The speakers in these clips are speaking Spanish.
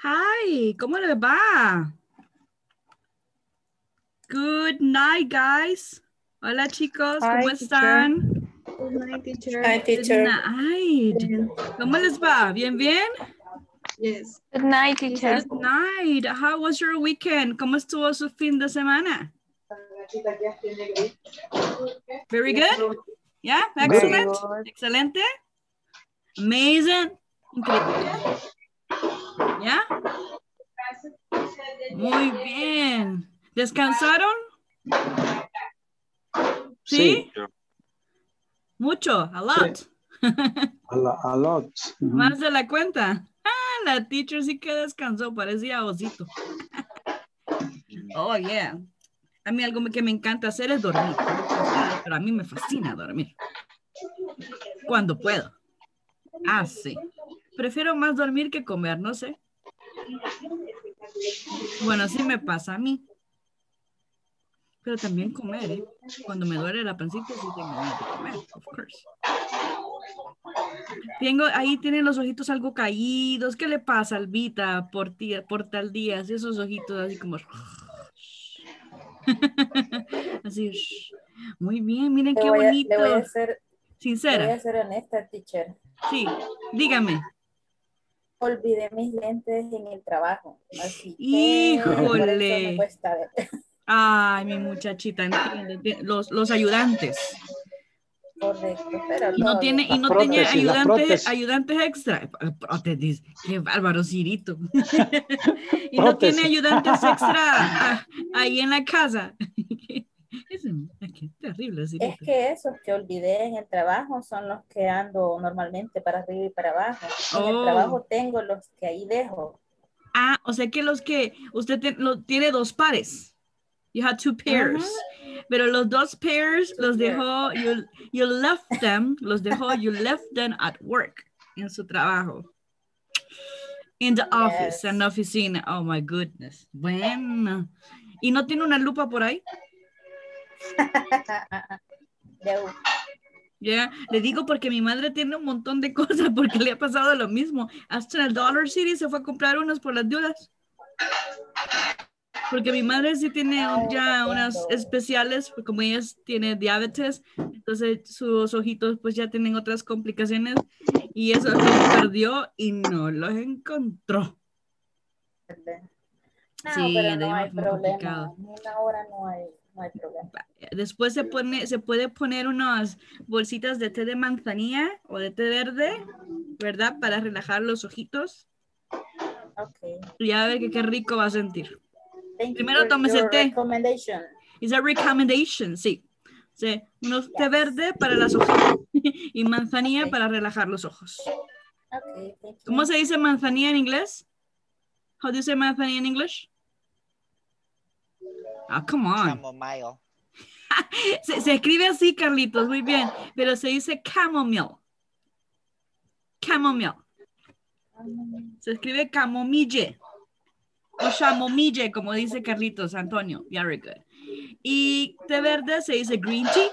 Hi, ¿cómo les va? Good night, guys. Hola, chicos, ¿cómo Hi, teacher. están? Good night, teacher. Hi, Good teacher. night. ¿Cómo les va? ¿Bien, bien? Yes. Good night, teacher. Good night. How was your weekend? ¿Cómo estuvo su fin de semana? Very good? Yeah, Very excellent. good. Excelente. Amazing. Increíble. ¿Ya? Muy bien. ¿Descansaron? ¿Sí? Sí. Mucho, a lot. A lot. Más de la cuenta. Ah, la teacher sí que descansó, parecía osito. Oh, yeah. A mí algo que me encanta hacer es dormir. No sé ustedes, pero a mí me fascina dormir. Cuando puedo. Ah, sí. Prefiero más dormir que comer, no sé. Bueno, sí me pasa a mí. Pero también comer, ¿eh? Cuando me duele la pancita, sí tengo ganas de comer, of course. Ahí tienen los ojitos algo caídos. ¿Qué le pasa, Albita, por tal día? Así esos ojitos así como... Así. Muy bien, miren qué bonito. Le voy a Sincera. ser honesta, teacher. Sí, dígame. Olvidé mis lentes en el trabajo, así que por eso me Híjole. cuesta ver. Ay, mi muchachita, entiendo. Los ayudantes. Correcto, pero Y no todo tiene, bien. y Las no tenía prótesis, las prótesis. ayudantes extra. Prótesis. Qué bárbaro, Cirito. Y no tiene Prótesis. ayudantes extra ahí en la casa. Qué terrible, Es Cirito. que esos que olvidé en el trabajo son los que ando normalmente para arriba y para abajo. En el Oh. trabajo tengo los que ahí dejo. Ah, o sea que los que usted tiene dos pares. You had two pairs. Pero los dos pairs los dejó, you left them, you left them at work, en su trabajo. In the office, en la oficina. Oh my goodness. Bueno. ¿Y no tiene una lupa por ahí? Ya, le digo porque mi madre tiene un montón de cosas porque le ha pasado lo mismo. Hasta en el Dollar City se fue a comprar unos por las dudas. Porque mi madre sí tiene ya unas especiales, como ella tiene diabetes, entonces sus ojitos pues ya tienen otras complicaciones y eso los perdió y no los encontró. No, Sí, pero de ahí no hay muy complicado. problema. En una hora no hay problema. Después se puede poner unas bolsitas de té de manzanilla o de té verde, ¿verdad? Para relajar los ojitos. Okay. Y ya ve que qué rico va a sentir. Thank you Primero for tómese el your té. recommendation. Es a recommendation, sí. Sí, unos té verde para las hojitas y manzanilla para relajar los ojos. Okay, thank you. ¿Cómo se dice manzanilla en inglés? How do you say manzanilla in English? Ah, come on. Chamomile. Se escribe así, Carlitos, muy bien, pero se dice chamomile. Chamomile. Se escribe camomille. O chamomille, como dice Carlitos Antonio. Very good. Y té verde se dice green tea.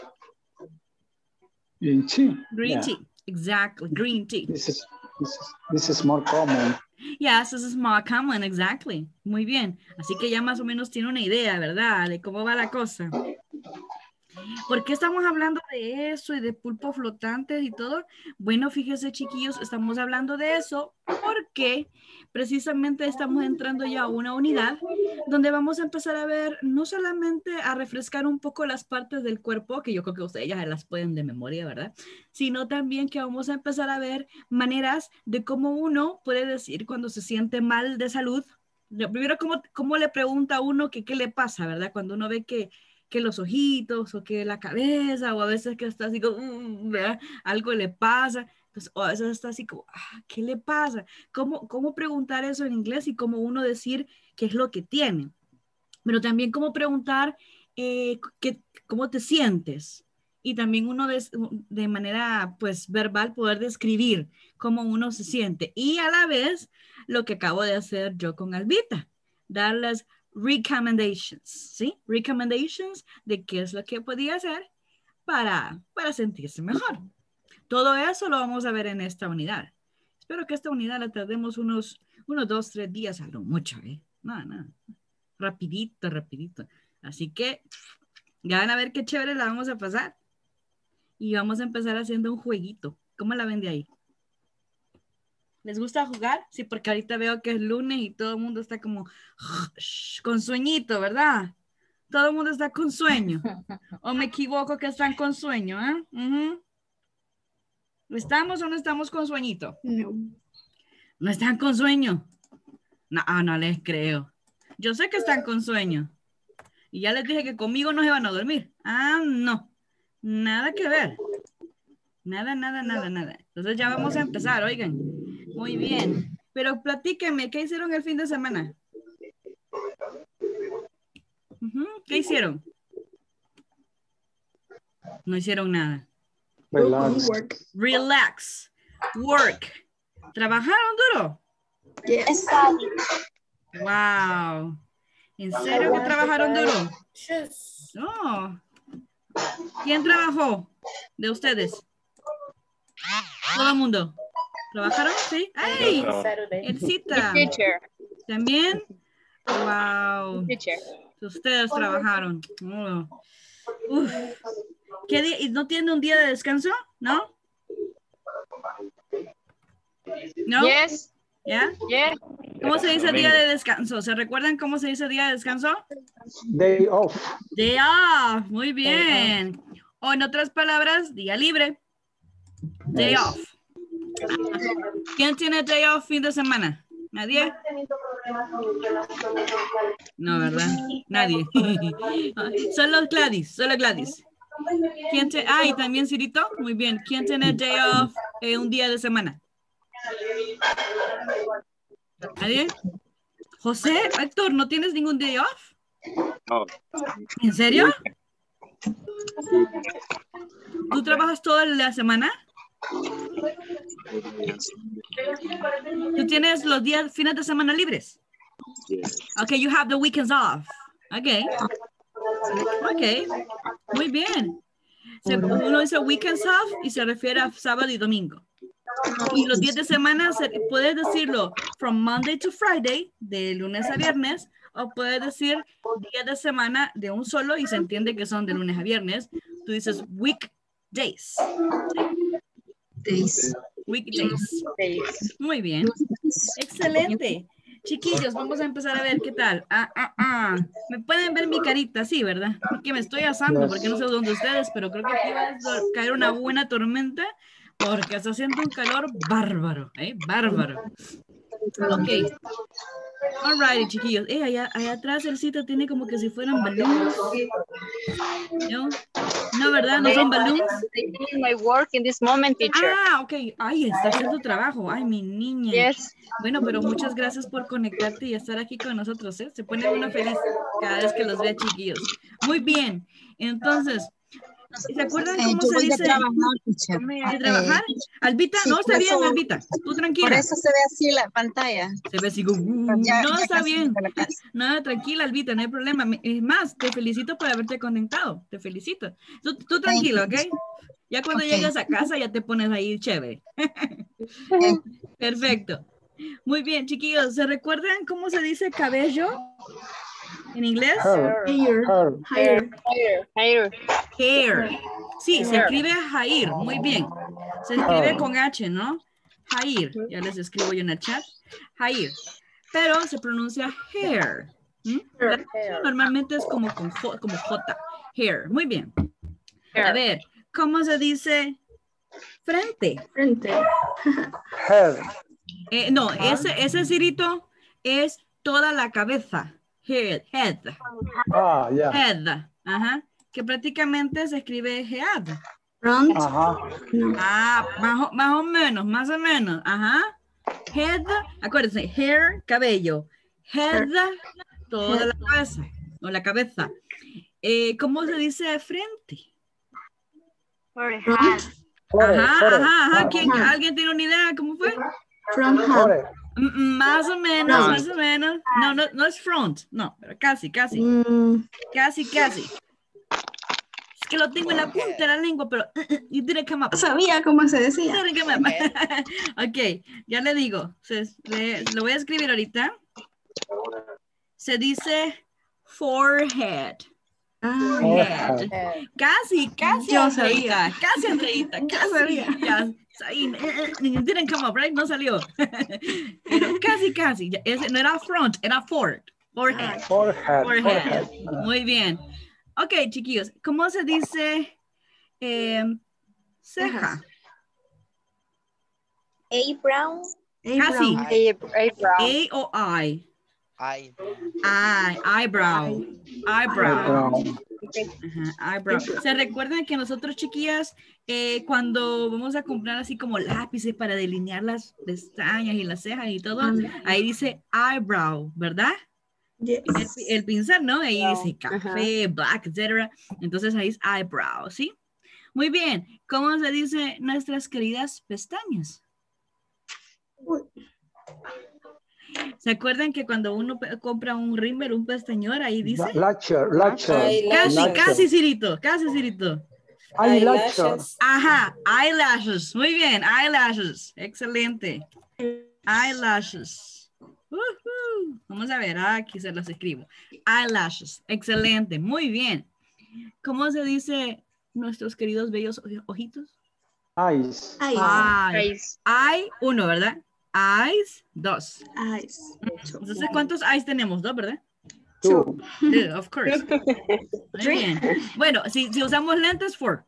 Green tea. Green tea. Exactly. Green tea. This is more common. Yes, this is more common. Exactly. Muy bien. Así que ya más o menos tiene una idea, ¿verdad? De cómo va la cosa. ¿Por qué estamos hablando de eso y de pulpo flotantes y todo? Bueno, fíjese, chiquillos, estamos hablando de eso porque precisamente estamos entrando ya a una unidad donde vamos a empezar a ver, no solamente a refrescar un poco las partes del cuerpo, que yo creo que ustedes ya las pueden de memoria, ¿verdad? Sino también que vamos a empezar a ver maneras de cómo uno puede decir cuando se siente mal de salud. Primero, ¿cómo le pregunta a uno que qué le pasa, ¿verdad? Cuando uno ve que los ojitos o que la cabeza o a veces que está así como, ¿verdad? Algo le pasa. Entonces, o a veces está así como, ¿qué le pasa? ¿Cómo preguntar eso en inglés y cómo uno decir qué es lo que tiene? Pero también cómo preguntar cómo te sientes. Y también uno de manera pues verbal poder describir cómo uno se siente. Y a la vez lo que acabo de hacer yo con Albita, darles recommendations, ¿sí? Recommendations de qué es lo que podía hacer para sentirse mejor. Todo eso lo vamos a ver en esta unidad. espero que esta unidad la tardemos unos 2, 3 días a lo mucho, ¿eh? No. Rapidito, rapidito. Así que ya van a ver qué chévere la vamos a pasar. Y vamos a empezar haciendo un jueguito. ¿Cómo la ven de ahí? ¿Les gusta jugar? Sí, porque ahorita veo que es lunes y todo el mundo está como con sueñito, ¿verdad? Todo el mundo está con sueño. ¿O me equivoco que están con sueño? ¿Estamos o no estamos con sueñito? No. ¿No están con sueño? No les creo. Yo sé que están con sueño. Y ya les dije que conmigo no se van a dormir. No. Nada que ver. Nada. Entonces ya vamos a empezar, oigan. Muy bien. Pero platíquenme, ¿qué hicieron el fin de semana? ¿Qué hicieron? No hicieron nada. Relax. Relax. Work. ¿Trabajaron duro? Yes. Wow. ¿En serio que trabajaron duro? No. ¿Quién trabajó de ustedes? Todo el mundo. ¿Trabajaron? Sí. ¡Ay! Elcita. ¿También? Wow. Ustedes trabajaron. Uf. ¿Qué día? ¿Y no tienen un día de descanso? ¿No? ¿No? Yes. ¿Ya? Yes. ¿Cómo se dice día de descanso? ¿Se recuerdan cómo se dice día de descanso? Day off. Day off. Muy bien. O en otras palabras, día libre. Day off. ¿Quién tiene day off fin de semana? ¿Nadie? No, ¿verdad? Nadie. Solo Gladys. ¿Quién y también Cirito. Muy bien. ¿Quién tiene day off un día de semana? ¿Nadie? José, Héctor, ¿no tienes ningún day off? No. ¿En serio? ¿Tú trabajas toda la semana? ¿Tú tienes los días, fines de semana libres? Okay, you have the weekends off. Okay. Muy bien. Uno dice weekends off y se refiere a sábado y domingo. Y los días de semana, puedes decirlo from Monday to Friday, de lunes a viernes, o puedes decir días de semana de un solo y se entiende que son de lunes a viernes. Tú dices weekdays. Weekdays. Muy bien. Excelente. Chiquillos, vamos a empezar a ver qué tal. Me pueden ver mi carita, sí, ¿verdad? Porque me estoy asando, porque no sé dónde ustedes, pero creo que aquí va a caer una buena tormenta porque está haciendo un calor bárbaro, bárbaro. Ok. Alrighty, chiquillos. Allá atrás el sitio tiene como que si fueran balloons. No, ¿verdad? ¿No son balloons? My work in this moment, teacher. Ok. Ay, está haciendo trabajo. Ay, mi niña. Yes. Bueno, pero muchas gracias por conectarte y estar aquí con nosotros, ¿eh? Se pone uno feliz cada vez que los ve, chiquillos. Muy bien. Entonces, ¿se acuerdan cómo se dice? ¿De trabajar? Albita, no, está bien, Albita. Tú tranquila. Por eso se ve así la pantalla. Se ve así como, no, está bien. No, tranquila, Albita, no hay problema. Es más, te felicito por haberte conectado. Te felicito. Tú tranquilo, ¿ok? Ya cuando llegas a casa ya te pones ahí chévere. Perfecto. Muy bien, chiquillos. ¿Se recuerdan cómo se dice cabello en inglés? Hair. Sí, se escribe Jair. Muy bien. Se escribe con H, ¿no? Jair. Ya les escribo yo en el chat. Jair. Pero se pronuncia hair. Normalmente es como J. Hair. Muy bien. A ver, ¿cómo se dice frente? Head. No, ese cirito es toda la cabeza. Head. Ya. Head. Ajá. Que prácticamente se escribe head. Front. Más o menos. Ajá. Head, acuérdense, hair, cabello. Head, toda la cabeza. O la cabeza. ¿Cómo se dice frente? Ajá. ¿Alguien tiene una idea? ¿Cómo fue? Front hand. Más o menos. No es front. No, pero casi. Casi. que lo tengo en la punta de la lengua, pero it didn't come up. No sabía cómo se decía. It didn't come up. Ok, ya le digo. Lo voy a escribir ahorita. Se dice forehead. Forehead. Casi Yo Andreita. sabía. Casi Andreita. Casi. sabía. Ya, it didn't come up, right? No salió. Pero casi. Ese no era front, era forehead. Forehead. Muy bien. Ok, chiquillos. ¿Cómo se dice ceja? A-brown. Casi. A-brown. A o I. Eyebrow. Ajá, eyebrow. ¿Se recuerdan que nosotros, chiquillas, cuando vamos a comprar así como lápices para delinear las pestañas y las cejas y todo, ahí dice eyebrow, ¿verdad? Yes. El pincel, ¿no? Ahí dice café, black, etc. Entonces ahí es eyebrow, ¿sí? Muy bien. ¿Cómo se dice nuestras queridas pestañas? ¿Se acuerdan que cuando uno compra un rímel, un pestañor, ahí dice? Lasher. Casi, Cirito. Eyelashes. Ajá, eyelashes. Muy bien, eyelashes. Excelente. Eyelashes. Vamos a ver, aquí se los escribo. Eyelashes. Excelente, muy bien. ¿Cómo se dice nuestros queridos bellos ojitos? Eyes. Eye, 1, ¿verdad? Eyes, 2. Eyes. Entonces, ¿cuántos eyes tenemos? 2, ¿verdad? 2. Of course. Muy bien. Bueno, si usamos lentes, 4.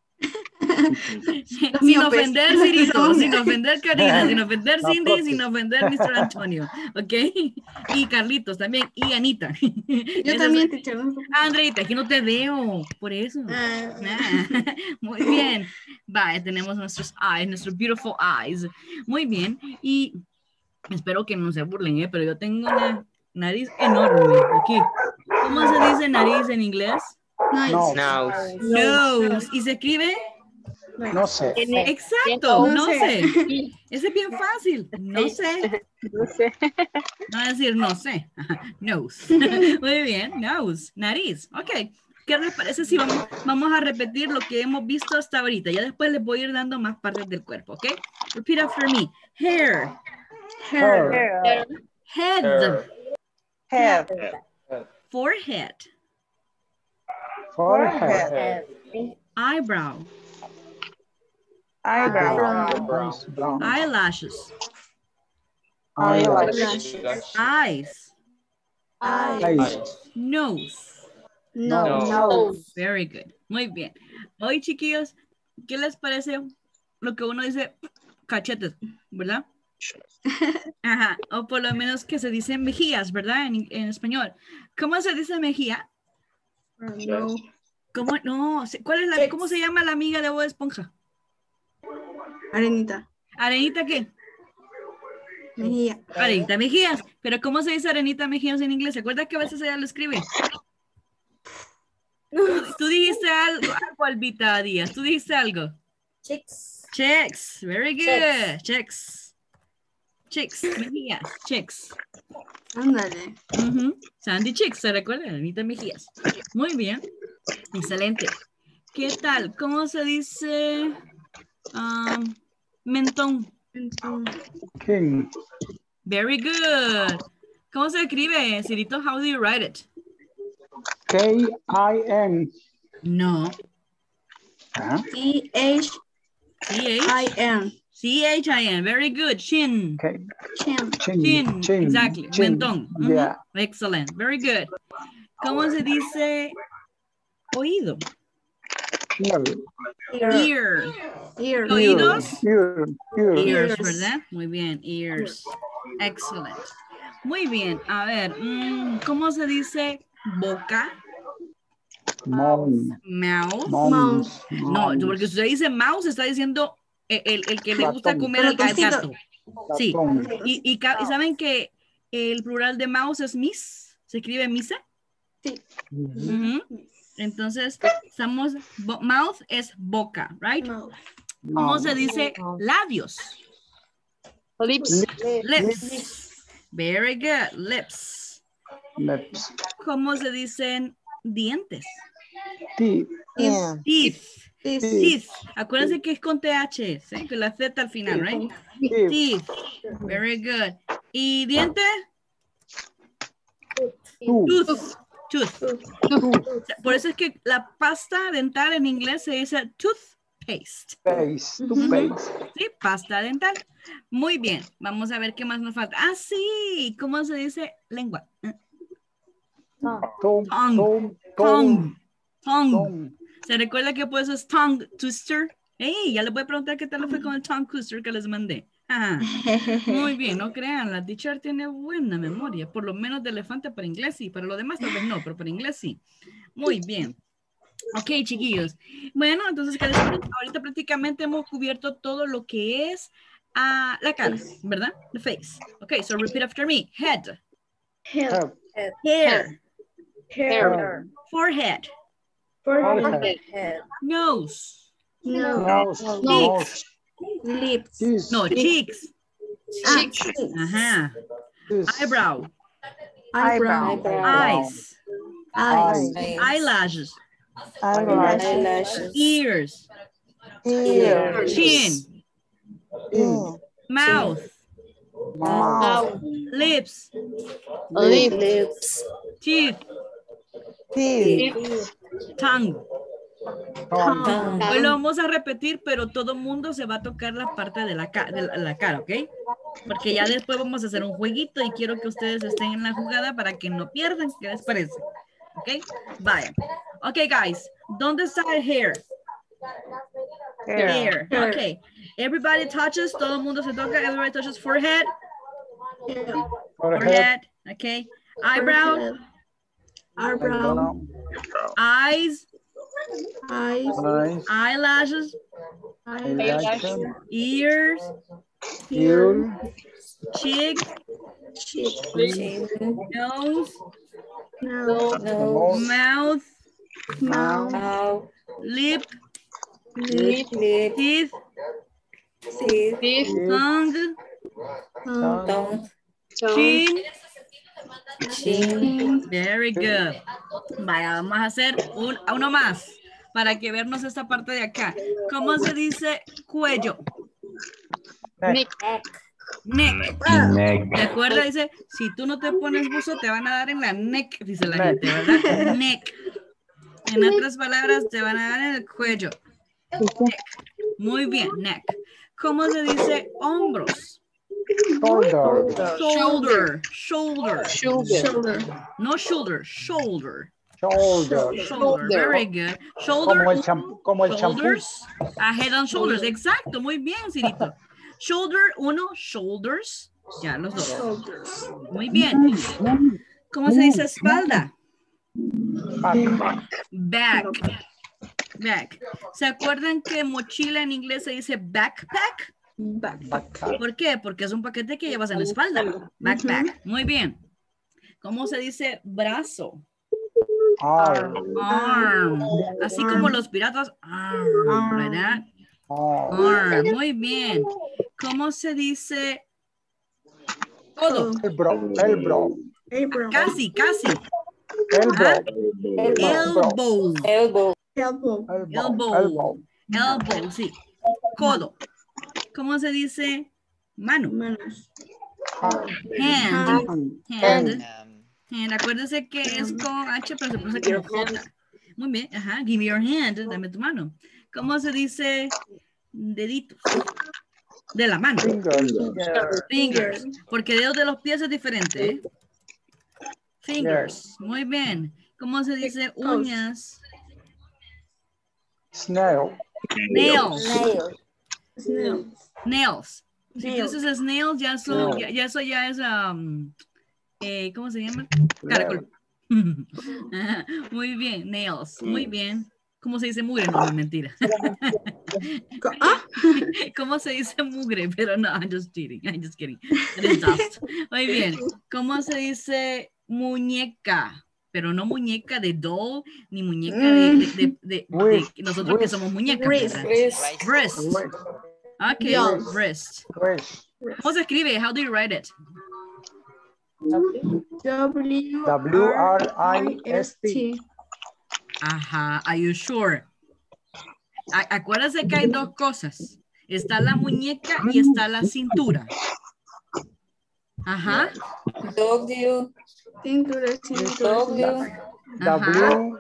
Sin ofender, Cirito, sin ofender, Karina, sin ofender, Cindy, sin ofender, Mr. Antonio, ¿ok? Y Carlitos también, y Anita. Yo también, teacher. Andreita, aquí no te veo, por eso. Muy bien. Vaya, tenemos nuestros eyes, nuestros beautiful eyes. Muy bien, y espero que no se burlen, pero yo tengo una nariz enorme aquí. ¿Cómo se dice nariz en inglés? Nose. ¿Y se escribe? No sé. Exacto, no sé. Ese es bien fácil. No sé. No va a decir no sé. Nose. Muy bien, nose. Nariz. Ok. ¿Qué les parece si vamos a repetir lo que hemos visto hasta ahorita? Ya después les voy a ir dando más partes del cuerpo, ¿ok? Repeat after me. Hair. Head. Forehead. Eyebrow. Eyelashes. Eyes. Nose. Very good. Muy bien. Hoy, chiquillos, ¿qué les parece lo que uno dice cachetes, verdad? Ajá, o por lo menos que se dice mejillas, ¿verdad? En español. ¿Cómo se dice mejilla? No. ¿Cómo? No, ¿cómo se llama la amiga de Bob Esponja? Arenita. ¿Arenita qué? Mejía. Arenita Mejías. Pero ¿cómo se dice Arenita Mejías en inglés? ¿Se acuerda que a veces ella lo escribe? Tú dijiste algo, Albita Díaz. ¿Tú dijiste algo? Chicks. Very good. Chicks. Mejías. Chicks. Ándale. Sandy Chicks, ¿se recuerda? Arenita Mejías. Muy bien. Excelente. ¿Qué tal? ¿Cómo se dice mentón? King. Very good. ¿Cómo se escribe, Cirito? How do you write it? K-I-N. No. C-H-I-N. C-H-I-N. Very good. Chin. Okay. Chin. Exactly. Mentón. Yeah. Excellent. Very good. ¿Cómo se dice oído? Ear. ¿Oídos? Ears, ¿verdad? Muy bien. Ears. Excellent. Muy bien. A ver, ¿cómo se dice boca? Mouth. No, porque si usted dice mouse, está diciendo el que le gusta comer al gato. Sí. ¿Y saben que el plural de mouse es miss? ¿Se escribe misa? Sí. Entonces, mouth es boca, right? ¿Cómo se dice labios? Lips. Very good. Lips. ¿Cómo se dicen dientes? Teeth. Yeah. Teeth. This. Teeth. Acuérdense que es con TH, ¿sí? Con la Z al final, right? Teeth. Teeth. Very good. ¿Y diente? Tooth. Tooth. Por eso es que la pasta dental en inglés se dice toothpaste. Paste. Toothpaste. Sí, pasta dental. Muy bien. Vamos a ver qué más nos falta. Ah, sí. ¿Cómo se dice lengua? Tongue. Tongue. Tongue. Tongue. ¿Se recuerda que pues es tongue twister? Hey, ya les voy a preguntar qué tal le fue con el tongue twister que les mandé. Ajá. Muy bien, no crean, la teacher tiene buena memoria, por lo menos de elefante para inglés sí, para lo demás tal vez no, pero para inglés sí. Muy bien. Ok, chiquillos. Bueno, entonces, ¿qué les parece? Ahorita prácticamente hemos cubierto todo lo que es la cara, ¿verdad? The face. Ok, so repeat after me. Head. Head. Hair. Hair. Forehead. Forehead. Nose. Nose. Cheeks. Lips. Teeth. No, cheeks. Cheeks. Ajá. Eyebrow. Eyebrow. Eyes. Eyes. Eyelashes. Eyelashes. Ears. Ears. Chin. Mouth. Mouth. Lips. Lips. Teeth. Teeth. Tongue. Tongue. Hoy lo vamos a repetir, pero todo mundo se va a tocar la parte de la cara, ¿ok? Porque ya después vamos a hacer un jueguito y quiero que ustedes estén en la jugada para que no pierdan. ¿Qué les parece? ¿Ok? Vaya. Ok, guys. ¿Dónde está el hair? Hair. Ok. Everybody touches. Todo el mundo se toca. Everybody touches forehead. Forehead. Ok. Eyebrow. Eyebrow. Eyes. Eyes. Eyes. Eyelashes. Eyelashes. Ears. Ear. Cheek. Cheek. Nose. Nose. Mouth. Mouth. Lip. Lip. Teeth. Tongue. Tongue. Chin. Very good. Vaya, vamos a hacer uno más para que vernos esta parte de acá. ¿Cómo se dice cuello? Neck. Neck. ¿Te acuerdas? Dice, si tú no te pones buzo, te van a dar en la neck, dice la gente, ¿verdad? Neck. En otras palabras, te van a dar en el cuello. Neck. Muy bien, neck. ¿Cómo se dice hombros? Shoulder. Shoulder. No shoulder, shoulder. Shoulder. Very good. Shoulder. Como el champú. Shoulders. Head and shoulders. Exacto. Muy bien, Cirito. Shoulder, uno. Shoulders. Ya, los dos. Shoulders. Muy bien. ¿Cómo se dice espalda? Back. ¿Se acuerdan que mochila en inglés se dice backpack? Backpack. ¿Por qué? Porque es un paquete que llevas en la espalda. Backpack. Muy bien. ¿Cómo se dice brazo? Arm. Así como los piratas. Arm, ¿verdad? Arm. Muy bien. ¿Cómo se dice codo? Elbow. Casi. Elbow, sí. Codo. ¿Cómo se dice mano? Manos. Hand. Acuérdense que es con H, pero se pronuncia como J. Muy bien, ajá. Give me your hand, dame tu mano. ¿Cómo se dice deditos? De la mano. Fingers. Porque dedos de los pies es diferente, ¿eh? Fingers. Muy bien. ¿Cómo se dice uñas? Snail. Nails. Si tú dices nails, ya eso ya es, ¿cómo se llama? Caracol. Muy bien, nails. Muy bien. ¿Cómo se dice mugre? No, mentira. ¿Cómo se dice mugre? Pero no, I'm just kidding. It is dust. Muy bien. ¿Cómo se dice muñeca? Pero no muñeca de doll, ni muñeca de nosotros que somos muñecas. Wrist. Okay, wrist. ¿Cómo se escribe? How do you write it? W-R-I-S-T. Ajá, are you sure? Acuérdense que hay dos cosas. Está la muñeca y está la cintura. Ajá. W. Cintura, cintura. W. W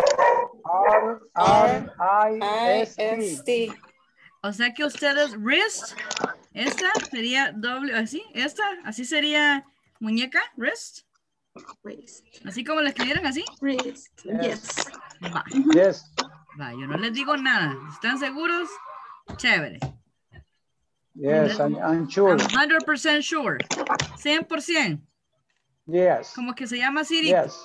R I S T. I-S-T. O sea que ustedes wrist, esta sería W, así, esta, así sería muñeca, wrist. Waist. Así como la escribieron así. Wrist. Yes. Va, Yes. va, yo no les digo nada. ¿Están seguros? Chévere. Yes, I'm sure. I'm 100% sure. 100%. Yes. Como que se llama Siri. Yes.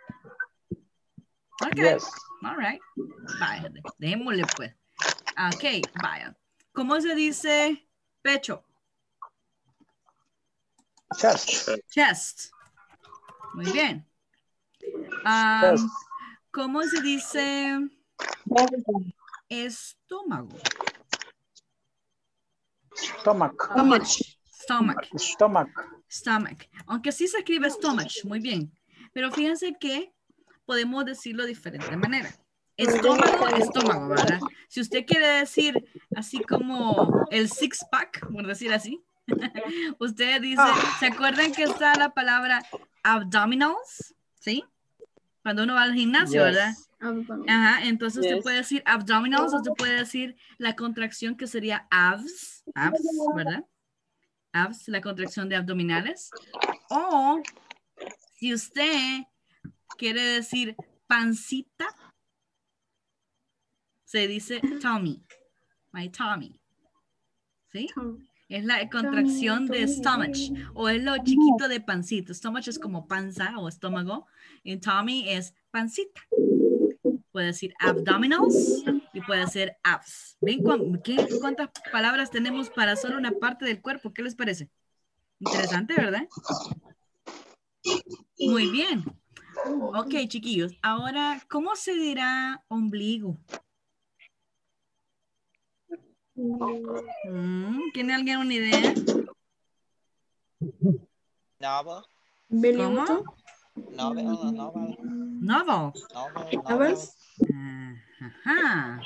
Ok. Yes. All right. Vaya, démosle pues. Ok, vaya. ¿Cómo se dice pecho? Chest. Chest. Muy bien. Chest. ¿Cómo se dice estómago? Stomach. Stomach. Stomach. Stomach. Aunque sí se escribe stomach. Muy bien. Pero fíjense que podemos decirlo de diferente manera. Estómago, estómago, ¿verdad? Si usted quiere decir así como el six pack, por decir así, usted dice, ¿se acuerdan que está la palabra abdominals? ¿Sí? Cuando uno va al gimnasio, Yes. ¿verdad? Ajá, entonces usted puede decir abdominals, usted puede decir la contracción que sería abs, ¿verdad? Abs, la contracción de abdominales. O si usted quiere decir pancita, se dice tummy, my tummy. ¿Sí? Es la contracción de stomach, o es lo chiquito de pancita. Stomach es como panza o estómago, y tummy es pancita. Puede decir abdominals y puede ser abs. ¿Ven cuántas palabras tenemos para solo una parte del cuerpo? ¿Qué les parece? Interesante, ¿verdad? Muy bien. Ok, chiquillos. Ahora, ¿cómo se dirá ombligo? ¿Tiene alguien una idea? Novel. ¿Cómo? Novel. Novel. Novels. Ajá.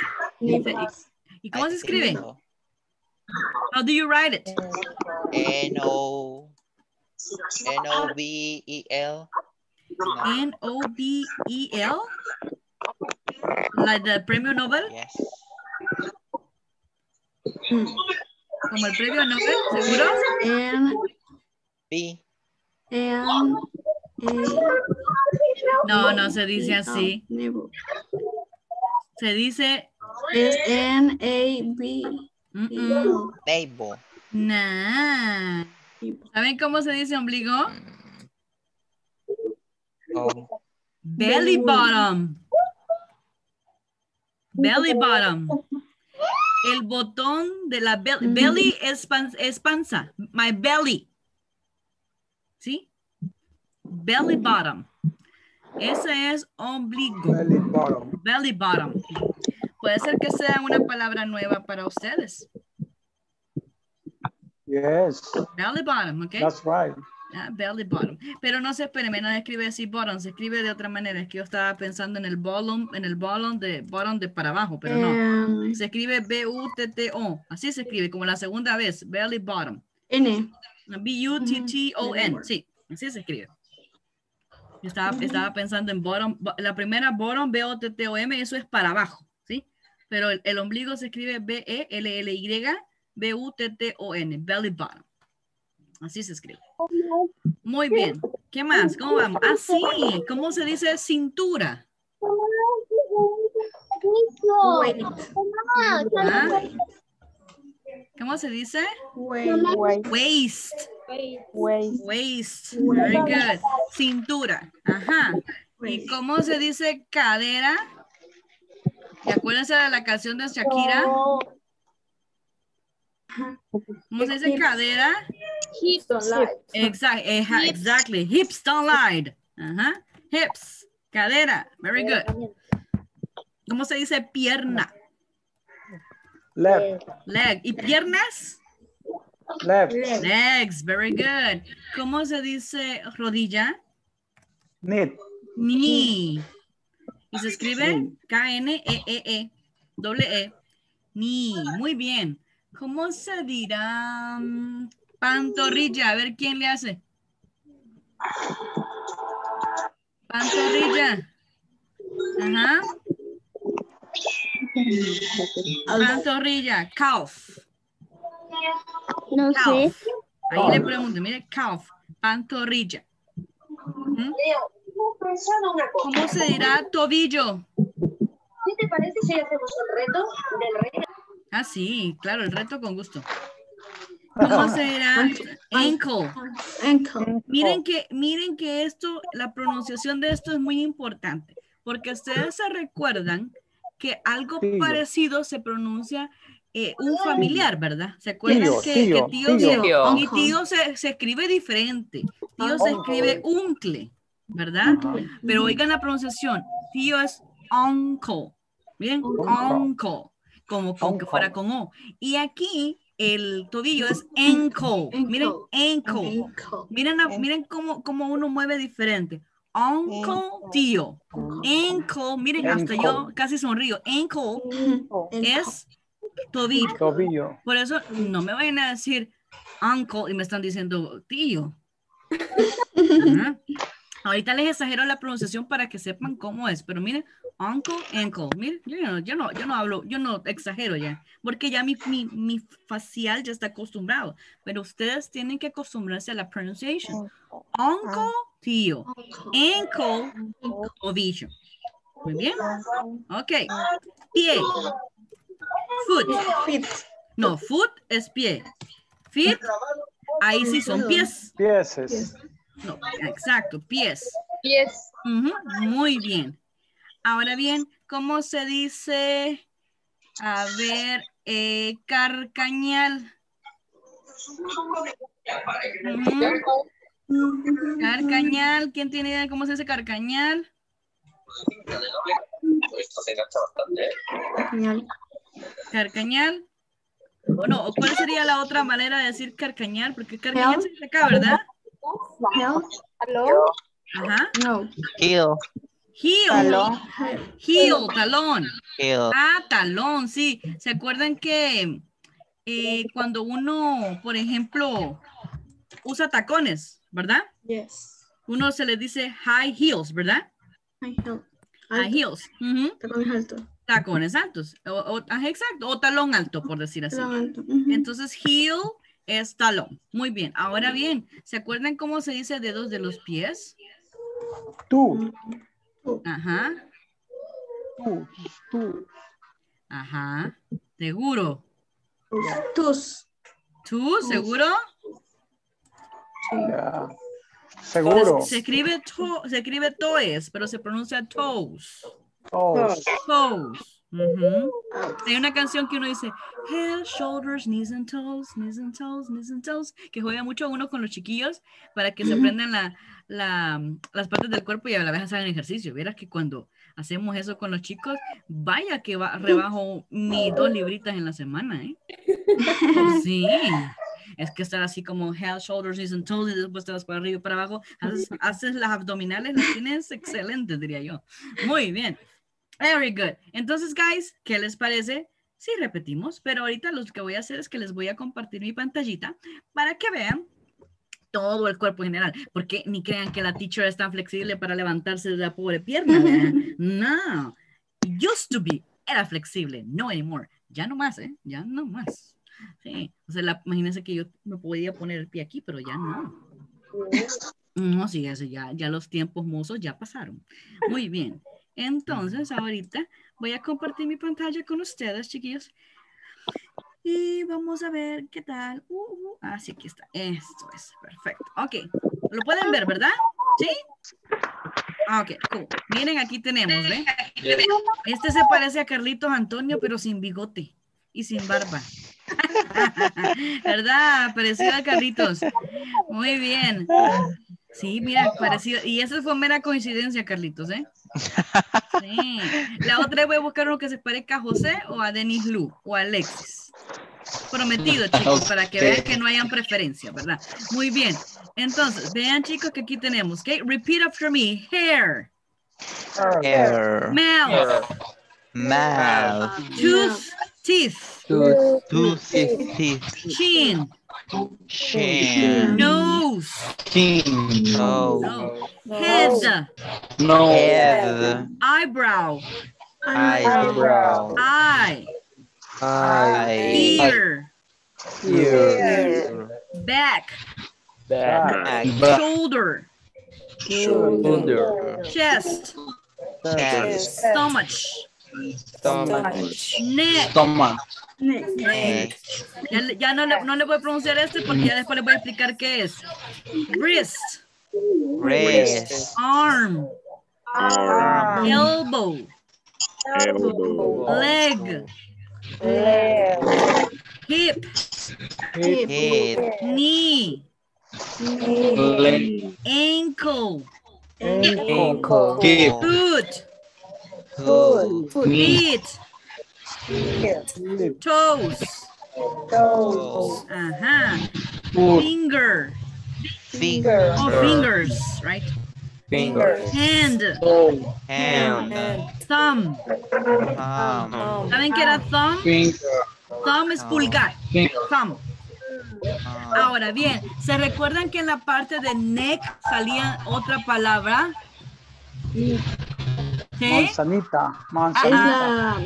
¿Y cómo se escribe? How do you write it? N-O-V-E-L. N-O-B-E-L? Like the premio Nobel? Yes. Como el premio Nobel, ¿seguro? B. No, no se dice así. Se dice Es N-A-B. Table. nah. ¿Saben cómo se dice ombligo? Oh. Belly bottom. Belly bottom. El botón de la belly. Belly es panza. My belly. ¿Sí? Belly bottom. Ese es ombligo. Belly bottom. Belly bottom. Puede ser que sea una palabra nueva para ustedes. Yes. Belly bottom, ¿ok? That's right. Belly bottom. Pero no se espere, no se escribe así bottom, se escribe de otra manera. Es que yo estaba pensando en el bottom de para abajo, pero no. Se escribe B-U-T-T-O. Así se escribe, como la segunda vez. Belly bottom. N. B-U-T-T-O-N. Sí, así se escribe. Yo estaba pensando en bottom. La primera bottom, B-O-T-T-O-M, eso es para abajo, ¿sí? Pero el ombligo se escribe B-E-L-L-Y, B-U-T-T-O-N. Belly bottom. Así se escribe. Muy bien. ¿Qué más? ¿Cómo vamos? Ah, sí. ¿Cómo se dice cintura? ¿Ah? ¿Cómo se dice? Waist. Waist. Very good. Cintura. Ajá. ¿Y cómo se dice cadera? ¿Y acuérdense de la canción de Shakira? ¿Cómo se dice cadera? Hips don't lie. Exactly. Hips don't lie. Ajá. Hips. Cadera. Very good. ¿Cómo se dice pierna? Left. Leg. ¿Y piernas? Left. Legs. Very good. ¿Cómo se dice rodilla? Knee. Knee. Y se escribe K-N-E-E-E, doble E, knee. Muy bien. ¿Cómo se dirá pantorrilla? A ver quién le hace. Pantorrilla. Ajá. Pantorrilla. Calf. No sé. Calf. Ahí le pregunto, mire, calf. Pantorrilla. Ujú. ¿Cómo se dirá tobillo? ¿Qué te parece si hacemos el reto del rey? Ah, sí, claro, el reto con gusto. ¿Cómo se dirá ankle? Ankle. Miren que esto, la pronunciación de esto es muy importante, porque ustedes se recuerdan que algo Tío. parecido se pronuncia un familiar, ¿verdad? ¿Se acuerdan Tío, que tío, tío, tío. y tío se escribe diferente? Tío se escribe uncle, ¿verdad? Pero oigan la pronunciación, tío es uncle, miren, uncle, como que fuera con O. Y aquí el tobillo es ankle, miren, ankle. Miren cómo uno mueve diferente. Uncle, tío. Ankle, miren, hasta yo casi sonrío. Ankle es tobillo. Tobillo. Por eso no me vayan a decir uncle y me están diciendo tío. Ajá. Ahorita les exagero la pronunciación para que sepan cómo es, pero miren, uncle, ankle, miren, yo no hablo, yo no exagero ya, porque ya mi facial ya está acostumbrado, pero ustedes tienen que acostumbrarse a la pronunciation. Uncle, tío, ankle, tobillo. Muy bien. Ok. Pie. Foot. No, foot es pie. Feet, ahí sí son pies. Pieses. No, exacto, pies. Pies. Muy bien. Ahora bien, ¿cómo se dice? A ver, carcañal. Carcañal, ¿quién tiene idea de cómo se dice carcañal? Carcañal. Bueno, ¿cuál sería la otra manera de decir carcañal? Porque carcañal se dice acá, ¿verdad? ¿Aló? Ajá. No. Heel. Heel. Talón. Heel, talón. Heel. Ah, talón, sí. ¿Se acuerdan que cuando uno, por ejemplo, usa tacones, ¿verdad? Yes. Uno se le dice high heels, ¿verdad? High heels. Tacones altos. Tacones altos. Exacto. O talón alto, por decir así. Talón alto. Entonces, heel es talón. Muy bien. Ahora bien, ¿se acuerdan cómo se dice dedos de los pies? Tú. Ajá. Tú. Ajá. ¿Seguro? Tus. ¿Tú? ¿Seguro? Ya. Seguro. Se escribe toes, pero se pronuncia toes. Toes. Toes. Hay una canción que uno dice head, shoulders, knees and toes, knees and toes, knees and toes, que juega mucho uno con los chiquillos para que se aprendan las partes del cuerpo y a la vez hagan ejercicio. Vieras que cuando hacemos eso con los chicos, vaya que rebajo mis 2 libritas en la semana, ¿eh? Pues sí. Es que estar así como head, shoulders, knees and toes y después te vas para arriba y para abajo. Haces las abdominales, las tienes excelentes, diría yo. Muy bien. Very good. Entonces, guys, ¿qué les parece? Sí, repetimos, pero ahorita lo que voy a hacer es que les voy a compartir mi pantallita para que vean todo el cuerpo en general, porque ni crean que la teacher es tan flexible para levantarse de la pobre pierna, ¿verdad? No. Used to be. Era flexible. No anymore. Ya no más, ¿eh? Ya no más. Sí. O sea, imagínense que yo me podía poner el pie aquí, pero ya no. No, sí, eso ya los tiempos mozos ya pasaron. Muy bien. Entonces, ahorita voy a compartir mi pantalla con ustedes, chiquillos. Y vamos a ver qué tal. Así que está. Esto es perfecto. Ok. Lo pueden ver, ¿verdad? ¿Sí? Ok, cool. Miren, aquí tenemos, ¿ven? Este se parece a Carlitos Antonio, pero sin bigote y sin barba. ¿Verdad? Parecido a Carlitos. Muy bien. Sí, mira, parecido. Y eso fue mera coincidencia, Carlitos, ¿eh? Sí. La otra voy a buscar uno que se parezca a José o a Denis Lu o a Alexis. Prometido, chicos, para que vean que no hayan preferencia, ¿verdad? Muy bien. Entonces, vean, chicos, que aquí tenemos, ¿ok? Repeat after me. Hair. Air. Mouth. Mouth. Tooth. Teeth. Tooth. Teeth. Chin. Chin. Nose. Nose. No. Head. Head. Eyebrow. Eyebrow. Eye. Eye. Ear. Ear. Back. Back. Shoulder. Chest. Chest. Stomach. Neck. Neck. Ya no le voy a pronunciar este porque ya después le voy a explicar qué es. Wrist. Wrist. Arm. Elbow. Leg. Hip. Head. Knee. Ankle. Foot. Feet. Toes. Ajá. Finger. Finger. Oh, fingers, right? Hand. Hand. Thumb. ¿Saben qué era thumb? Thumb es pulgar. Thumb. Ahora bien, ¿se recuerdan que en la parte de neck salía otra palabra? ¿Sí? Manzanita. Es Manzanita.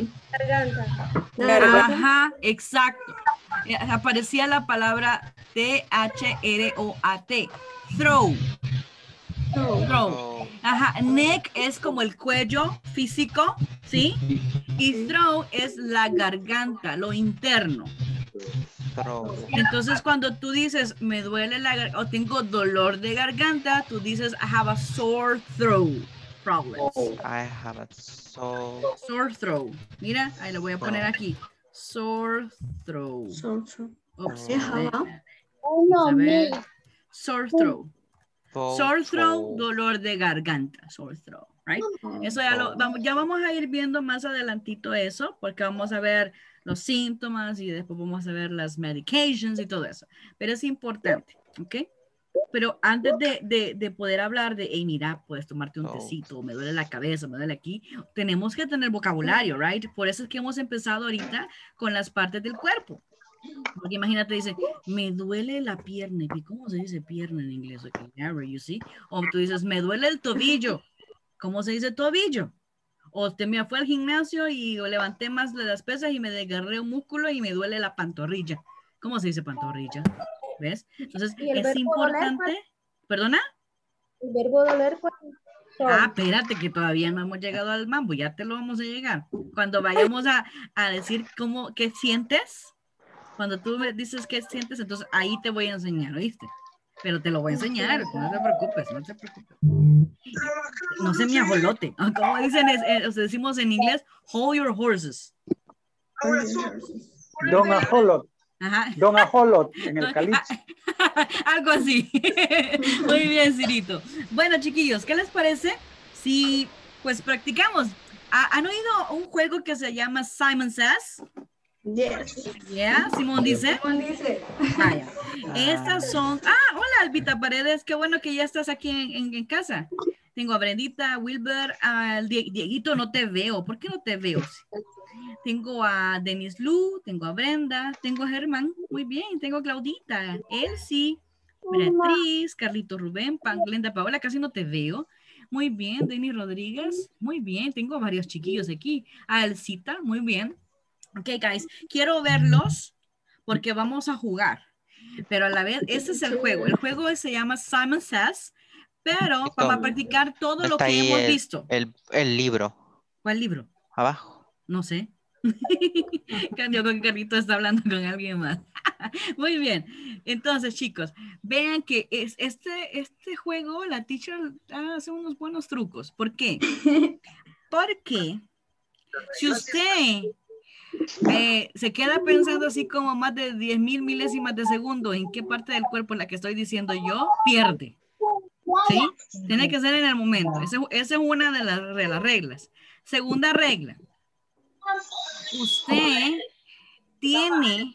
Ajá, exacto. Aparecía la palabra T-H-R-O-A-T. Throw. Throw. Ajá, neck es como el cuello físico, ¿sí? Y throw es la garganta, lo interno. Entonces cuando tú dices me duele la garganta o tengo dolor de garganta, tú dices I have a sore throat problems. I have a Sore throat. Mira, ahí lo voy a poner aquí. Sore throat. Oops, a ver. Sore throat. Sore throat, dolor de garganta. Sore throat, right? Eso ya vamos a ir viendo más adelantito eso, porque vamos a ver los síntomas y después vamos a ver las medications y todo eso. Pero es importante, ¿ok? Pero antes de poder hablar de, hey, mira, puedes tomarte un tecito, me duele la cabeza, me duele aquí, tenemos que tener vocabulario, right? Por eso es que hemos empezado ahorita con las partes del cuerpo. Porque imagínate, dice, me duele la pierna. ¿Y cómo se dice pierna en inglés? Okay, never, you see? O tú dices, me duele el tobillo. ¿Cómo se dice tobillo? O me fue al gimnasio y levanté más las pesas y me desgarré un músculo y me duele la pantorrilla. ¿Cómo se dice pantorrilla? ¿Ves? Entonces, es importante. ¿Perdona? El verbo doler. Espérate, que todavía no hemos llegado al mambo. Ya te lo vamos a llegar. Cuando vayamos a decir qué sientes. Cuando tú me dices qué sientes, entonces ahí te voy a enseñar, ¿oíste? Pero te lo voy a enseñar, no te preocupes, no te preocupes. No se me ajolote. Como dicen, decimos en inglés, hold your horses. Don Ajolot. Ajá. Don Ajolot en el calypso. Algo así. Muy bien, Cirito. Bueno, chiquillos, ¿qué les parece si pues practicamos? ¿Han oído un juego que se llama Simon Says? Yes. Yeah, Simón dice. Vaya. Estas son. Hola, Albita Paredes. Qué bueno que ya estás aquí en casa. Tengo a Brendita, Wilber, al Dieguito, no te veo. ¿Por qué no te veo? Tengo a Denis Lu, tengo a Brenda, tengo a Germán. Muy bien, tengo a Claudita, Elsie, Beatriz, Carlito Rubén, Glenda Paola, casi no te veo. Muy bien, Denis Rodríguez. Muy bien, tengo varios chiquillos aquí. A Elcita, muy bien. Ok, guys, quiero verlos porque vamos a jugar. Pero a la vez, ese es el juego. El juego se llama Simon Says, pero para practicar todo lo que hemos visto. El libro. ¿Cuál libro? Abajo. No sé. Yo con Carlito está hablando con alguien más. Muy bien. Entonces, chicos, vean que este juego, la teacher hace unos buenos trucos. ¿Por qué? Porque si usted se queda pensando así como más de 10,000 milésimas de segundo en qué parte del cuerpo en la que estoy diciendo yo, pierde. ¿Sí? Tiene que ser en el momento. Esa es una de las reglas. Segunda regla. Usted tiene,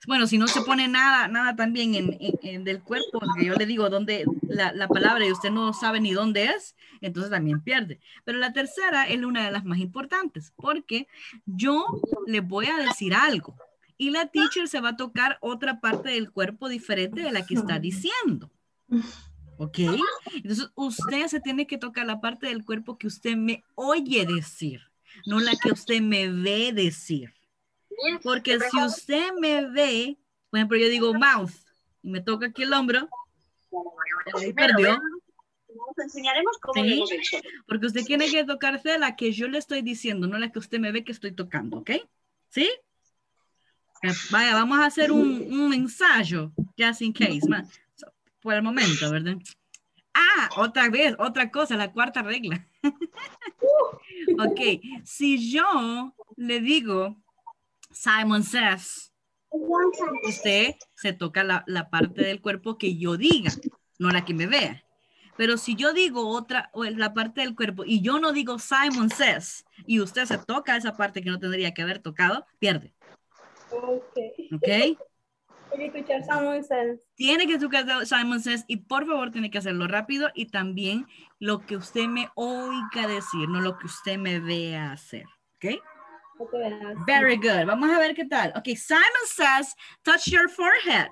Bueno, si no se pone nada también en del cuerpo, que yo le digo dónde la palabra y usted no sabe ni dónde es, entonces también pierde. Pero la tercera es una de las más importantes, porque yo le voy a decir algo y la teacher se va a tocar otra parte del cuerpo diferente de la que está diciendo. ¿Ok? Entonces usted se tiene que tocar la parte del cuerpo que usted me oye decir, no la que usted me ve decir. Porque si usted me ve, por ejemplo, yo digo mouth y me toca aquí el hombro, ahí perdió. Nos enseñaremos cómo lo hemos hecho. Porque usted tiene que tocarse la que yo le estoy diciendo, no la que usted me ve que estoy tocando, ¿ok? ¿Sí? Vaya, vamos a hacer un ensayo, just in case, por el momento, ¿verdad? Ah, otra vez, otra cosa, la cuarta regla. Ok, si yo le digo Simon says, usted se toca la parte del cuerpo que yo diga, no la que me vea. Pero si yo digo otra, o la parte del cuerpo, y yo no digo Simon says, y usted se toca esa parte que no tendría que haber tocado, pierde. Ok. ¿Ok? Tiene que escuchar Simon says. Tiene que tocar Simon says, y por favor tiene que hacerlo rápido, y también lo que usted me oiga decir, no lo que usted me vea hacer. ¿Ok? Very good. Vamos a ver qué tal. Ok, Simon says, touch your forehead.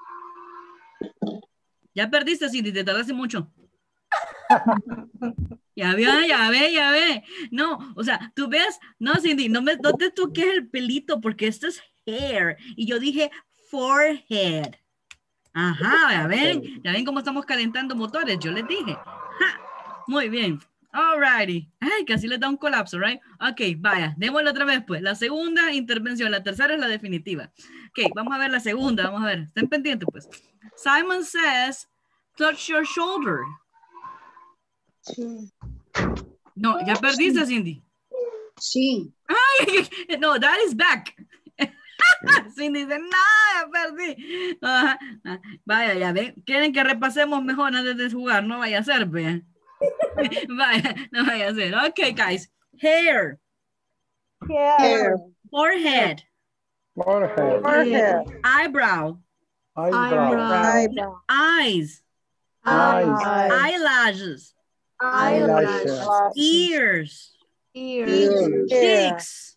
Ya perdiste, Cindy, te tardaste mucho. Ya ve. No, o sea, tú ves, no, Cindy, no te toques el pelito porque esto es hair. Y yo dije forehead. Ajá, ya ven cómo estamos calentando motores, yo les dije. Ja, muy bien. Alrighty. Ay, casi les da un colapso, right? Ok, vaya, démosle otra vez, pues. La segunda intervención, la tercera es la definitiva. Ok, vamos a ver la segunda, vamos a ver. Estén pendientes, pues. Simon says, touch your shoulder. Sí. No, ya perdiste, Cindy. Sí. Ay, no, that is back. Cindy dice, no, ya perdí. Vaya, ya ven. ¿Quieren que repasemos mejor antes de jugar? No vaya a ser, vean. Vaya, no vaya a ser. Okay, guys. Hair. Hair. Forehead. Forehead. Eyebrow. Eyebrow. Eyes. Eyelashes. Eyelashes. Ears. Cheeks.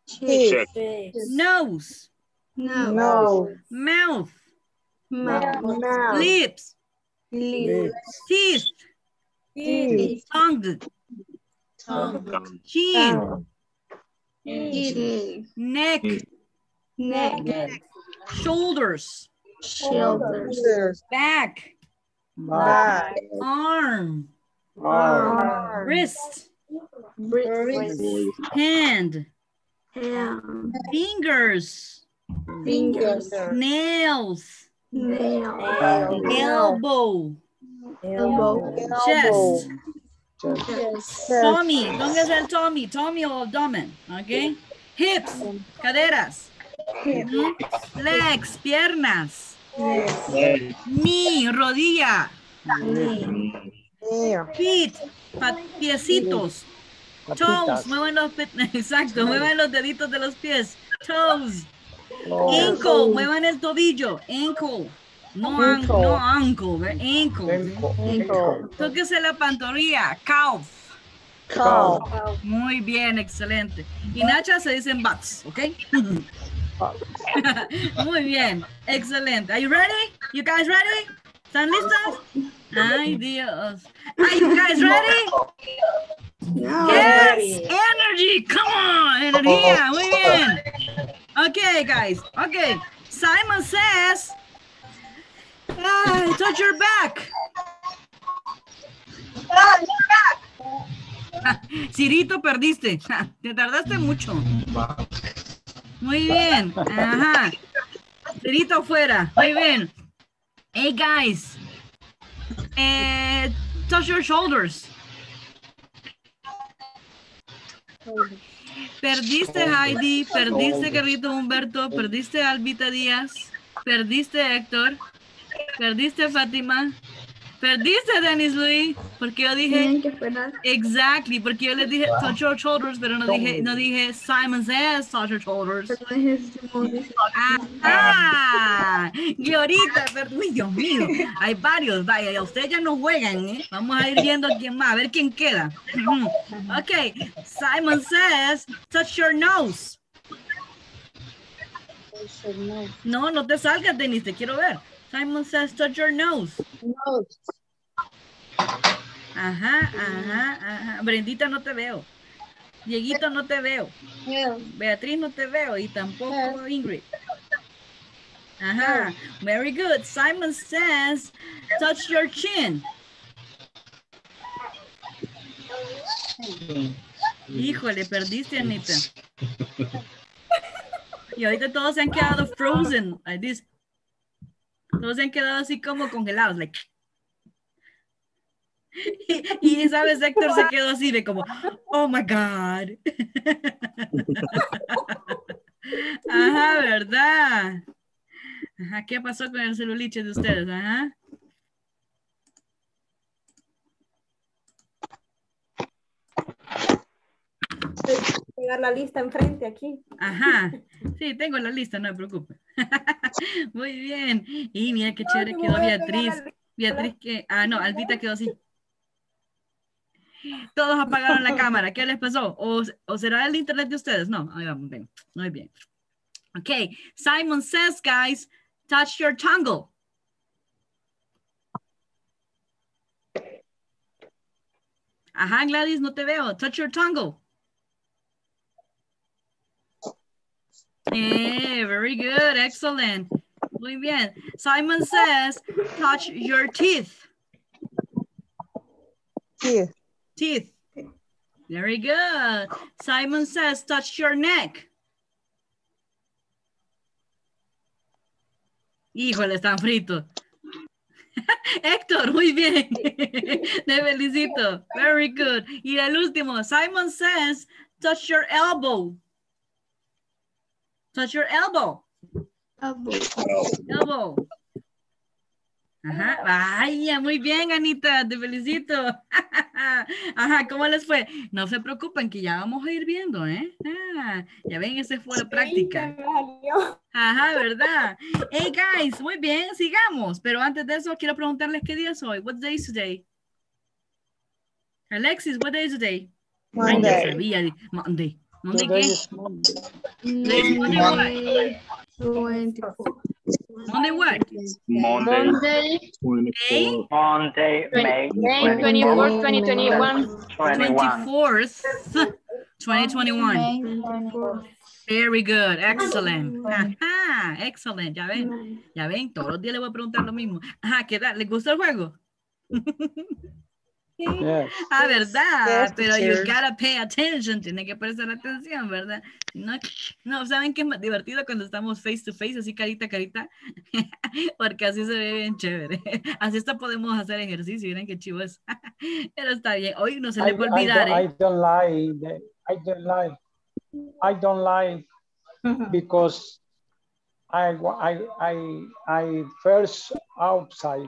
Nose. Mouth. Lips. Teeth. Tongue. Chin. Neck. Shoulders. Back. Arm. Wrist. Hand. Fingers. Nails. Elbow. Chest. Tummy. ¿Dónde es el tummy? Tummy o abdomen. Ok. Hips. Caderas. Legs. Piernas. Knee. Rodilla. Feet. Piecitos. Toes. Mueven los exacto. Mueven los deditos de los pies. Toes. Ankle. Muevan el tobillo. Ankle. No ankle, ankle. Tóquese la pantorrilla. Calf. Muy bien, excelente. Y Nacha se dicen butts, ¿ok? Muy bien, excelente. Are you ready? You guys ready? ¿Están listos? Ay, Dios. Are you guys ready? Yes, energy, come on, energía, muy bien. Okay, guys, okay. Simon says, touch your back. Cirito, perdiste. Te tardaste mucho. Muy bien. Ajá. Cirito afuera. Muy bien. Hey, guys. Touch your shoulders. Perdiste Heidi, perdiste Carrito Humberto, perdiste Albita Díaz, perdiste Héctor, perdiste Fátima. Perdiste, Dennis Louis, porque yo dije, Tienen que esperar. exactly, porque yo les dije touch your shoulders, pero no dije Simon says touch your shoulders. Pero no es Simón, dice. Ah, Glorita, uy, Dios mío, hay varios, vaya, ustedes ya no juegan, ¿eh? Vamos a ir viendo quién más, a ver quién queda. Ok, Simon says touch your nose. No, no te salgas, Denise, te quiero ver. Simon says touch your nose. Ajá. Brendita, no te veo. Dieguito, no te veo. Beatriz, no te veo. Y tampoco Ingrid. Ajá. Very good. Simon says touch your chin. Híjole, perdiste, Anita. Y ahorita todos se han quedado frozen. Like this. Todos se han quedado así como congelados. Like. Y sabes, Héctor se quedó así de como, oh my God. Ajá, ¿verdad? Ajá, ¿qué pasó con el celuliche de ustedes? Ajá. Pegar la lista enfrente aquí. Ajá, sí, tengo la lista, no me preocupe. Muy bien. Y mira qué chévere quedó Beatriz. Beatriz que, no, Albita quedó así. Todos apagaron la cámara. ¿Qué les pasó? ¿O será el internet de ustedes? No, ahí vamos, bien. Muy bien. Ok, Simon says, guys, touch your tongue. Ajá, Gladys, no te veo. Touch your tongue. Very good, excellent. Muy bien. Simon says, touch your teeth. Teeth. Very good. Simon says, touch your neck. Híjole, están fritos. Héctor, muy bien. Te felicito. Very good. Y el último, Simon says, touch your elbow. Touch your elbow. Elbow. Ajá. Vaya, muy bien, Anita. Te felicito. Ajá, ¿cómo les fue? No se preocupen que ya vamos a ir viendo, ¿eh? Ya ven, esa fue la práctica. Ajá, ¿verdad? Hey, guys, muy bien, sigamos. Pero antes de eso, quiero preguntarles qué día es hoy. What day is today? Alexis, what day is today? Monday. Ay, ya sabía. Monday. ¿Monday Today qué? is Monday. Today's Monday what? 24. Monday what? Monday, Day? Monday, May 24th, 2021. 24th, 2021. Very good, excellent. Ajá, excellent. Ya ven, todos los días les voy a preguntar lo mismo. Ajá, ¿qué tal? ¿Les gustó el juego? Yes. ¿Verdad? Yes, Pero teacher. you gotta pay attention, tiene que prestar atención, ¿verdad? No, ¿saben qué es más divertido cuando estamos face to face, así carita a carita? Porque así se ve bien chévere. Así hasta podemos hacer ejercicio, miren qué chivo es. Pero está bien, hoy no se les va a olvidar, I don't like because I first outside.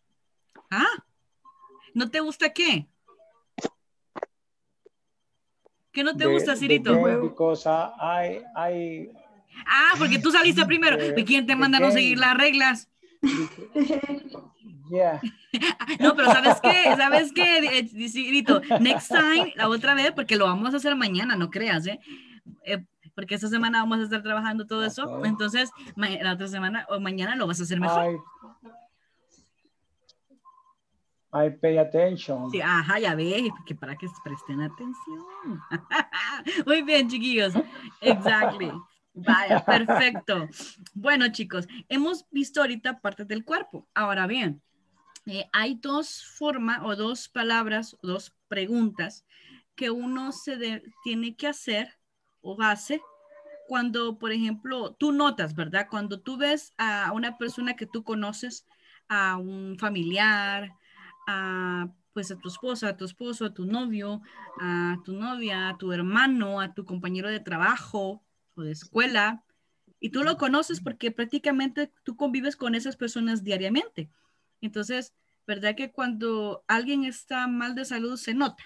¿No te gusta qué? ¿Qué no te gusta, Cirito? Because porque tú saliste primero. ¿Y quién te manda a no seguir las reglas? Yeah. No, pero ¿sabes qué? ¿Sabes qué, Cirito? Next time, la otra vez, porque lo vamos a hacer mañana, no creas, porque esta semana vamos a estar trabajando todo eso. Okay. Entonces, la otra semana o mañana lo vas a hacer mejor. I pay attention. Sí, ajá, ya ves, que para que presten atención. Muy bien, chiquillos. Exactly. Vaya, perfecto. Bueno, chicos, hemos visto ahorita partes del cuerpo. Ahora bien, hay dos formas o dos palabras, o dos preguntas que uno tiene que hacer o hace cuando, por ejemplo, tú notas, ¿verdad? Cuando tú ves a una persona que tú conoces, a un familiar, pues a tu esposa, a tu esposo, a tu novio, a tu novia, a tu hermano, a tu compañero de trabajo o de escuela, y tú lo conoces porque prácticamente tú convives con esas personas diariamente. Entonces, ¿verdad que cuando alguien está mal de salud se nota?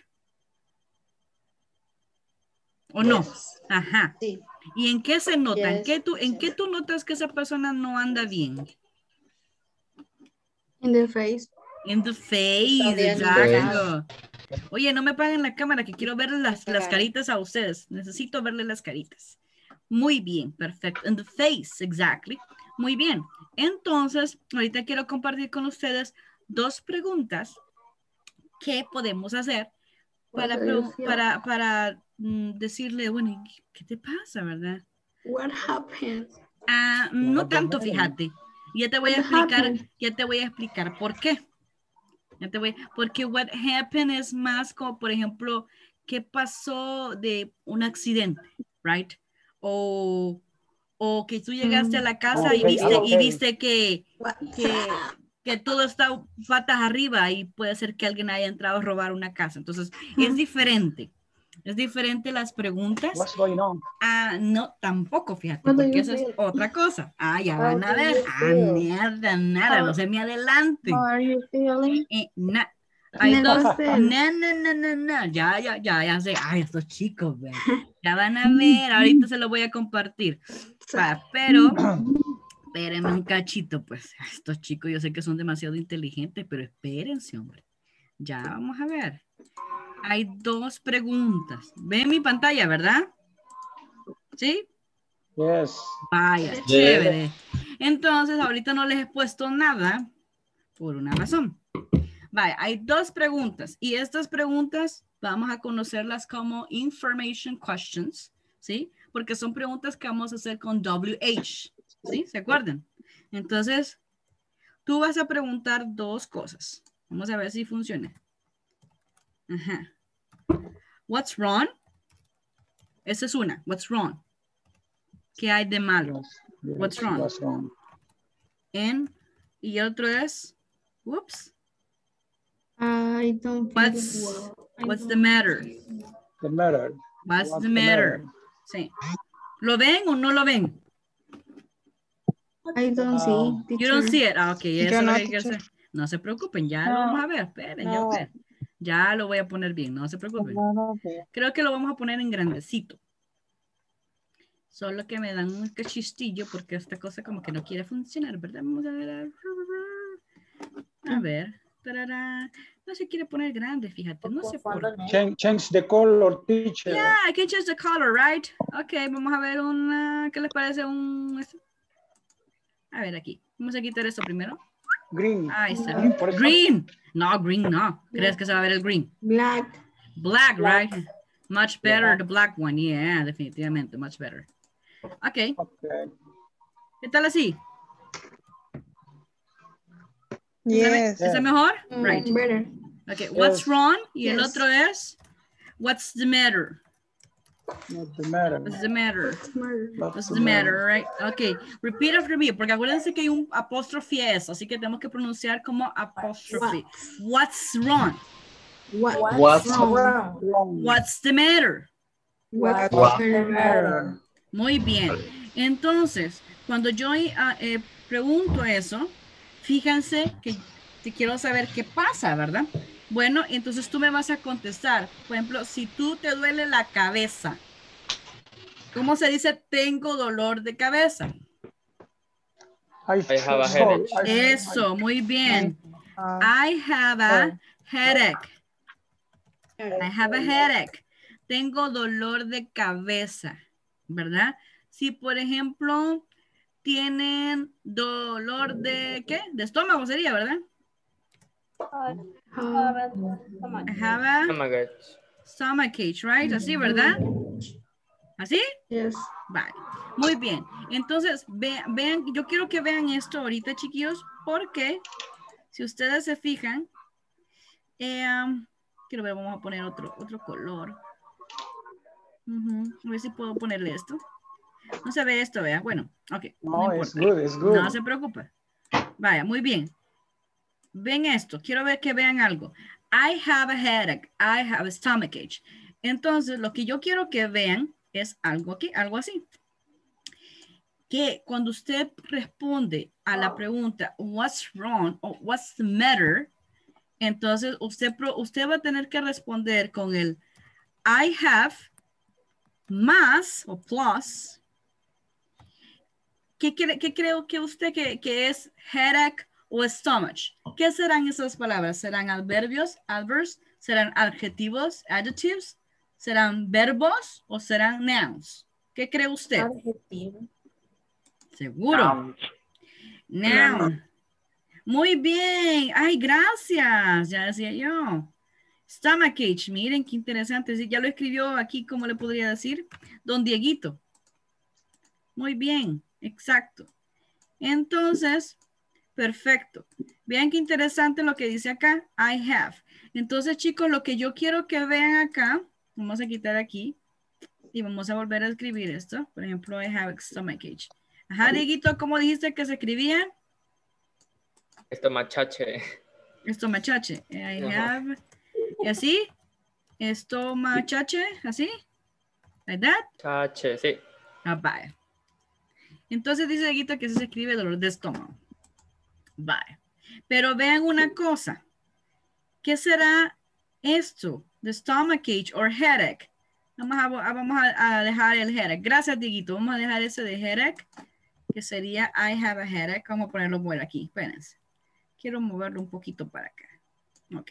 ¿O no? Ajá. Sí. ¿Y en qué se nota? ¿En Yes. qué tú notas que esa persona no anda bien? In the face. In the face, Está bien exacto. Oye, no me paguen la cámara que quiero ver las caritas a ustedes. Necesito verle las caritas. Muy bien, perfecto. In the face, exactly. Muy bien. Entonces, ahorita quiero compartir con ustedes 2 preguntas que podemos hacer para decirle, bueno, ¿qué te pasa, verdad? What happened? No tanto, fíjate. Ya te voy a explicar por qué. Porque what happened es más como, por ejemplo, ¿qué pasó de un accidente? Right? O que tú llegaste a la casa y viste que todo está patas arriba y puede ser que alguien haya entrado a robar una casa. Entonces, es diferente. Es diferente las preguntas. What's going on? No, tampoco, fíjate, porque eso es otra cosa. Ya van a ver. Nada, no se me adelanten. How are you feeling? Hay 2. No. Ya sé. Ay, estos chicos, ¿ve? Ya van a ver. Ahorita se lo voy a compartir. Pero, espérenme un cachito, pues. Estos chicos yo sé que son demasiado inteligentes, pero espérense, hombre. Ya vamos a ver. Hay 2 preguntas. ¿Ven mi pantalla, verdad? ¿Sí? Yes. Vaya, chévere. Entonces, ahorita no les he puesto nada por una razón. Vaya, hay 2 preguntas y estas preguntas vamos a conocerlas como information questions, ¿sí? Porque son preguntas que vamos a hacer con WH, ¿sí? ¿Se acuerdan? Entonces, tú vas a preguntar 2 cosas. Vamos a ver si funciona. Ajá. What's wrong? Esa es una. What's wrong? ¿Qué hay de malo? Yes, What's wrong? What's wrong? Y otro es, whoops. I don't feel What's the matter? The matter. What's the matter? Sí. ¿Lo ven o no lo ven? I don't see. You don't see it. Ok, eso Yo es lo no, que hay que hacer. No se preocupen, ya lo vamos a ver. Esperen, ya lo voy a poner bien, no se preocupen. Creo que lo vamos a poner en grandecito. Solo que me dan un chistillo porque esta cosa como que no quiere funcionar, ¿verdad? Vamos a ver. A ver. Tarara. No se quiere poner grande, fíjate. No sé por qué. Change the color, teacher. Yeah, I can change the color, right? Ok, vamos a ver una... ¿Qué les parece un... A ver aquí. Vamos a quitar esto primero. Green. Ahí está. Green. No, green no. ¿Crees que se va a ver el green? Black. Black, right? Much better, the black one. Yeah, definitivamente, much better. Ok. ¿Qué tal así? Yes. ¿Es mejor? Right. Better. Ok, what's wrong? Y el otro es, what's the matter? What's the matter? What's the matter? What's the matter, right? Ok, repeat after me, porque acuérdense que hay un apóstrofe S, así que tenemos que pronunciar como apóstrofe. What's wrong? What's wrong? What's the matter? What's the matter? Muy bien. Entonces, cuando yo pregunto eso, fíjense que te quiero saber qué pasa, ¿verdad? Bueno, entonces tú me vas a contestar. Por ejemplo, si tú te duele la cabeza, ¿cómo se dice tengo dolor de cabeza? I have a headache. Eso, muy bien. I have a headache. I have a headache. Tengo dolor de cabeza, ¿verdad? Si, por ejemplo, tienen dolor de, ¿qué? De estómago sería, ¿verdad? I have a stomachache, right? Así, ¿verdad? ¿Así? Yes. Vale. Muy bien. Entonces, vean, yo quiero que vean esto ahorita, chiquillos, porque si ustedes se fijan, quiero ver, vamos a poner otro color. A ver si puedo ponerle esto. No se ve esto, vea. Bueno, ok. No, importa. it's good, it's good. No se preocupe. Vaya, muy bien. Ven esto. Quiero ver que vean algo. I have a headache. I have a stomachache. Entonces, lo que yo quiero que vean es algo aquí, algo así. Que cuando usted responde a la pregunta what's wrong o what's the matter, Entonces, usted va a tener que responder con el I have más o plus. ¿Qué creo que usted que es headache o stomach? ¿Qué serán esas palabras? ¿Serán adverbios, adverbs? ¿Serán adjetivos, adjectives? ¿Serán verbos o serán nouns? ¿Qué cree usted? Adjetivo. ¿Seguro? Noun. Muy bien. Ay, gracias. Ya decía yo. Stomachache. Miren qué interesante. Sí, ya lo escribió aquí, ¿cómo le podría decir? Don Dieguito. Muy bien. Exacto. Entonces, perfecto. Vean qué interesante lo que dice acá. I have. Entonces, chicos, lo que yo quiero que vean acá, vamos a quitar aquí y vamos a volver a escribir esto. Por ejemplo, I have stomachache. Ajá, Dieguito, ¿cómo dijiste que se escribía? Estomachache. Estomachache. I have. ¿Y así? Estomachache, ¿así? Like that? Chache, sí. Ah, vaya. Entonces dice Dieguito que se escribe dolor de estómago. Vaya. Pero vean una cosa. ¿Qué será esto? The stomachache or headache. Vamos a dejar el headache. Gracias, Dieguito. Vamos a dejar ese de headache, que sería I have a headache. Vamos a ponerlo por aquí. Espérense. Quiero moverlo un poquito para acá. Ok.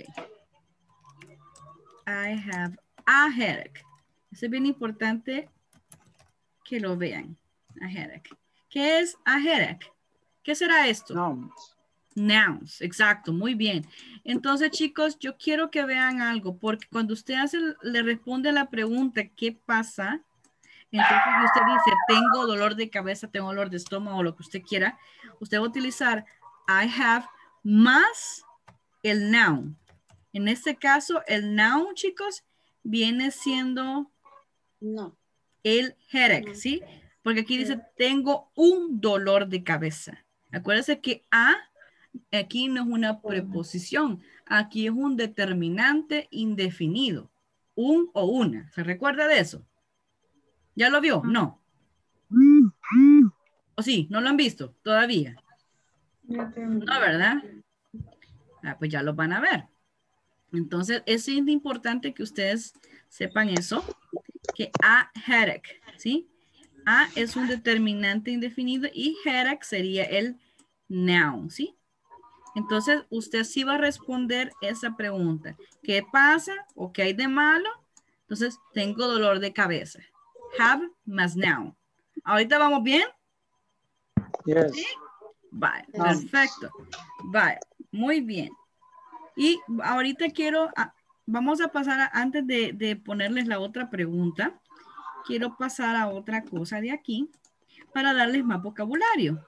I have a headache. Eso es bien importante que lo vean. A headache. ¿Qué es a headache? ¿Qué será esto? Nouns. Nouns, exacto, muy bien. Entonces, chicos, yo quiero que vean algo, porque cuando usted le responde a la pregunta, ¿qué pasa? Entonces, usted dice, tengo dolor de cabeza, tengo dolor de estómago, lo que usted quiera. Usted va a utilizar I have más el noun. En este caso, el noun, chicos, viene siendo el headache, ¿sí? Porque aquí dice, tengo un dolor de cabeza. Acuérdense que a aquí no es una preposición. Aquí es un determinante indefinido. Un o una. ¿Se recuerda de eso? ¿Ya lo vio? No. ¿O sí? ¿No lo han visto todavía? No, ¿verdad? Ah, pues ya lo van a ver. Entonces, es importante que ustedes sepan eso. Que a headache, ¿sí? A es un determinante indefinido y headache sería el noun, ¿sí? Entonces, usted sí va a responder esa pregunta. ¿Qué pasa o qué hay de malo? Entonces, tengo dolor de cabeza. Have más noun. ¿Ahorita vamos bien? Yes. ¿Sí? Vale, perfecto. Vale, muy bien. Y ahorita vamos a pasar, antes de ponerles la otra pregunta, quiero pasar a otra cosa de aquí para darles más vocabulario.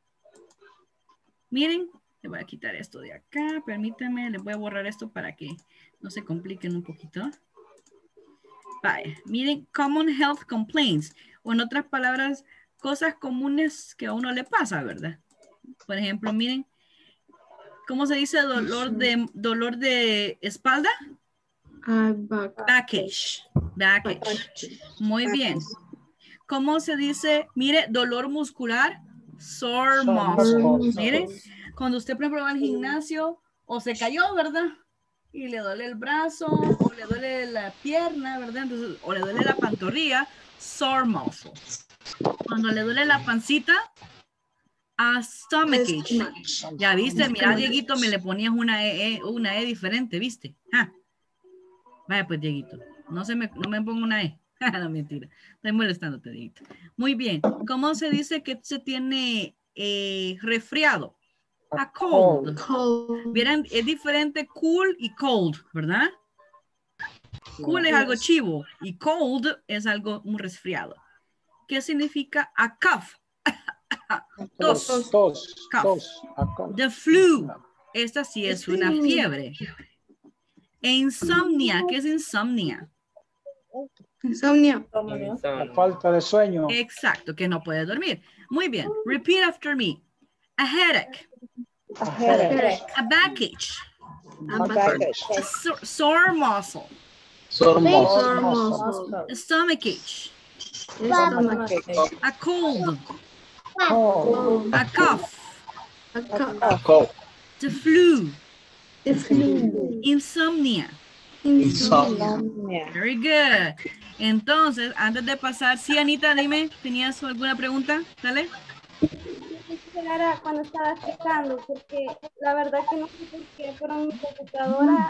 Miren, le voy a quitar esto de acá, permítanme, les voy a borrar esto para que no se compliquen un poquito. Vaya, miren, common health complaints, o en otras palabras, cosas comunes que a uno le pasa, ¿verdad? Por ejemplo, miren, ¿cómo se dice dolor de espalda? Backache. Backache. Muy bien. ¿Cómo se dice? Mire, dolor muscular. Sore muscle. Miren, cuando usted, por ejemplo, va al gimnasio o se cayó, ¿verdad? Y le duele el brazo o le duele la pierna, ¿verdad? Entonces, o le duele la pantorrilla, sore muscle. Cuando le duele la pancita, a stomachache. Ya viste, mira, Dieguito, me le ponías una E diferente, ¿viste? Ah. Vaya pues, Dieguito, no me pongo una E. No, mentira, estoy molestándote, Dieguito. Muy bien, ¿cómo se dice que se tiene resfriado? A cold. Vieran, es diferente cool y cold, ¿verdad? Cool es algo chivo y cold es algo un resfriado. ¿Qué significa a cough? Tos. Cough. The flu. Esta sí es una fiebre. E insomnia. ¿Qué es insomnia? Insomnio. La falta de sueño. Exacto, que no puede dormir. Muy bien. Repeat after me. A headache. A headache. A backache. A backache. A sore muscle. Sore muscle. A stomachache. A cold. A cough. A cough. The flu. Insomnia. Insomnia. Very good. Entonces, antes de pasar, sí, Anita, dime, ¿tenías alguna pregunta? Dale. Era cuando estaba explicando, porque la verdad que no sé por qué, pero mi computadora,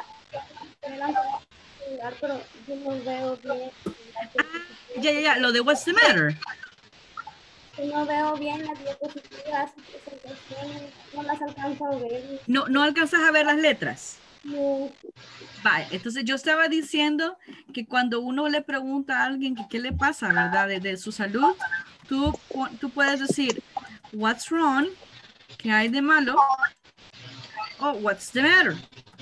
pero yo no veo bien. Ya, lo de what's the matter. No veo bien las diapositivas y presentaciones, no las alcanzo a ver. No alcanzas a ver las letras. No. Vale, entonces yo estaba diciendo que cuando uno le pregunta a alguien que qué le pasa, ¿verdad? De su salud, tú puedes decir, what's wrong? ¿Qué hay de malo? O what's the matter?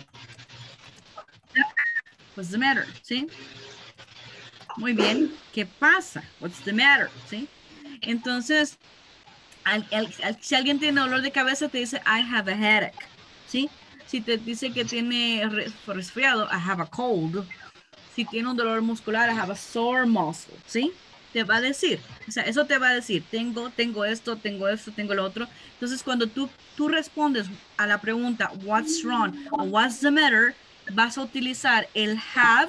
What's the matter? ¿Sí? Muy bien. ¿Qué pasa? What's the matter? ¿Sí? Entonces, si alguien tiene dolor de cabeza, te dice, I have a headache. ¿Sí? Si te dice que tiene resfriado, I have a cold. Si tiene un dolor muscular, I have a sore muscle. ¿Sí? Te va a decir. O sea, eso te va a decir, tengo esto, tengo lo otro. Entonces, cuando tú respondes a la pregunta, what's wrong o what's the matter, vas a utilizar el have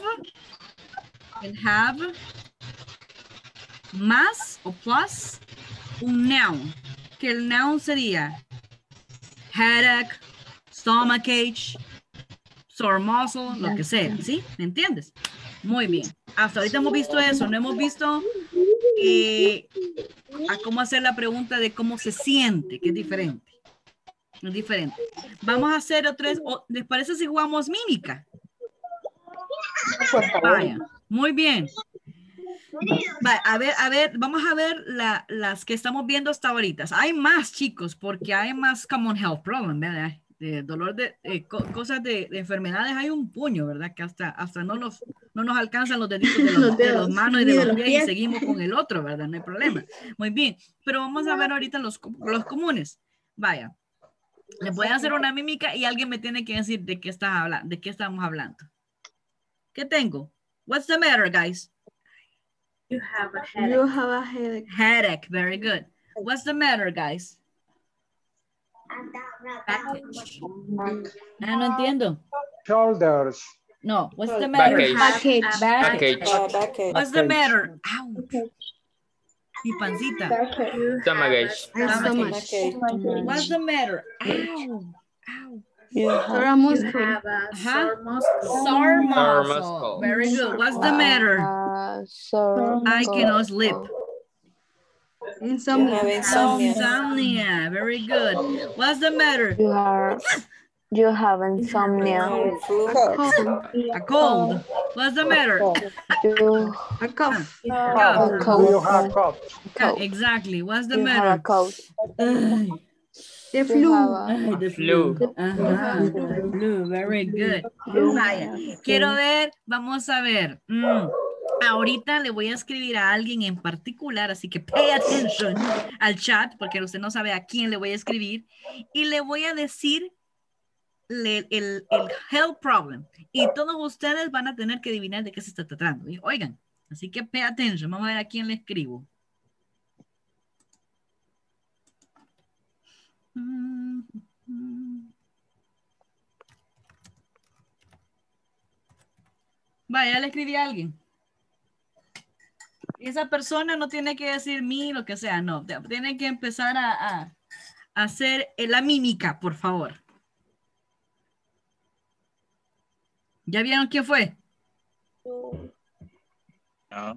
más o plus un noun, que el noun sería headache, stomachache, sore muscle, lo que sea, ¿sí? ¿Me entiendes? Muy bien. Hasta ahorita hemos visto eso, no hemos visto a cómo hacer la pregunta de cómo se siente, que es diferente. Es diferente. Vamos a hacer otras, ¿les parece si jugamos mímica? Vaya, muy bien. A ver, vamos a ver las que estamos viendo hasta ahorita. Hay más, chicos, porque hay más common health problem, ¿verdad? De dolor de cosas de enfermedades hay un puño, ¿verdad? Que hasta no nos alcanzan los deditos de las manos y de los pies y seguimos con el otro, ¿verdad? No hay problema. Muy bien, pero vamos a ver ahorita los comunes. Vaya, les voy a hacer una mímica y alguien me tiene que decir de qué estamos hablando. ¿Qué tengo? What's the matter, guys? You have a headache. You have a headache. Headache, very good. What's the matter, guys? No entiendo. Shoulders. No, what's the matter? Backache. What's the matter? Ouch. Mi pancita. Stomachache. What's the matter? Ow. Sore muscle. Sore muscle. Very good. What's the matter? I cannot sleep. Insomnia. Very good. What's the matter? You have insomnia. A cold. What's the matter? A cough. You have cough. Exactly. What's the You matter? have a cold. The flu. The flu. The flu. Very good. Vaya. Quiero ver, vamos a ver. Ahorita le voy a escribir a alguien en particular, así que pay attention al chat, porque usted no sabe a quién le voy a escribir. Y le voy a decir el health problem. Y todos ustedes van a tener que adivinar de qué se está tratando. Oigan, así que pay attention. Vamos a ver a quién le escribo. Vaya, le escribí a alguien. Esa persona no tiene que decir mí, lo que sea, no. Tiene que empezar a hacer la mímica, por favor. ¿Ya vieron quién fue? No.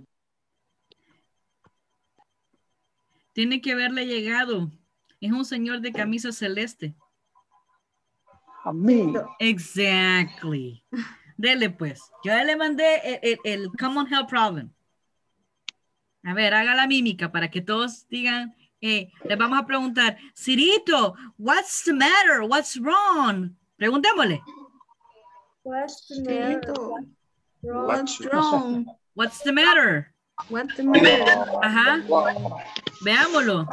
Tiene que haberle llegado. Es un señor de camisa celeste. A mí. Exactly. Dele pues. Yo ya le mandé el Common Health Problem. A ver, haga la mímica para que todos digan. Les vamos a preguntar, Cirito, what's the matter? What's wrong? Preguntémosle. What's the matter? What's wrong? What's the matter? What's the matter? Ajá. Veámoslo.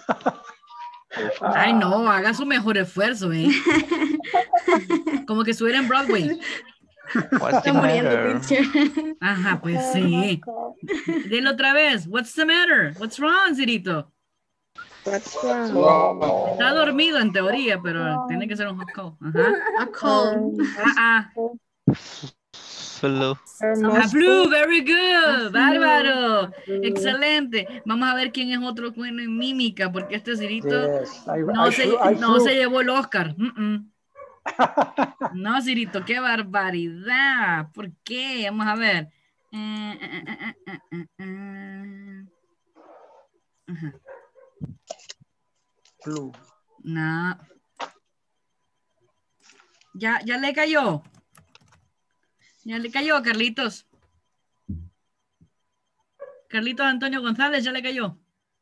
Ay, no, haga su mejor esfuerzo, Como que estuviera en Broadway. What's the matter? Ajá, pues sí. Dile otra vez. What's the matter? What's wrong, Cirito? What's wrong? Wow. Está dormido en teoría, pero tiene que ser un hot cold. Ajá. A cold. Flu. Flu, very good. Bárbaro. Excelente. Vamos a ver quién es otro bueno en mímica, porque este Cirito Yes, no se llevó el Oscar. No, Cirito, qué barbaridad. ¿Por qué? Vamos a ver. Ajá. Flu. No. Ya le cayó. Ya le cayó, Carlitos. Carlitos Antonio González, ya le cayó.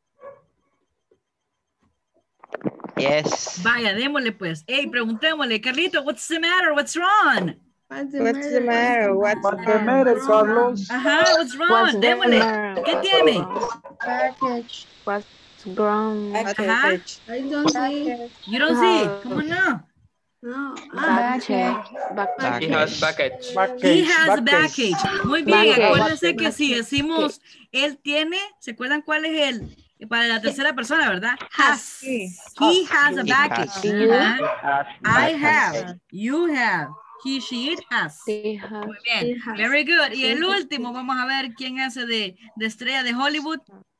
Yes. Vaya, démosle pues. Hey, preguntémosle, Carlitos, what's the matter? What's wrong? What's the matter? What's the matter, Carlos? Ajá, what's wrong? Démosle. ¿Qué tiene? Package. What's wrong? Ajá. I don't see. You don't see. ¿Cómo no? No. Backage. He has package. He has a package. Muy bien, Backage. acuérdense que si decimos él tiene, ¿se acuerdan cuál es el? Para la tercera persona, ¿verdad? Has. He has a package. Ajá. I have. You have. He, she, it has. Muy bien. Very good. Y el último, vamos a ver quién hace de estrella de Hollywood.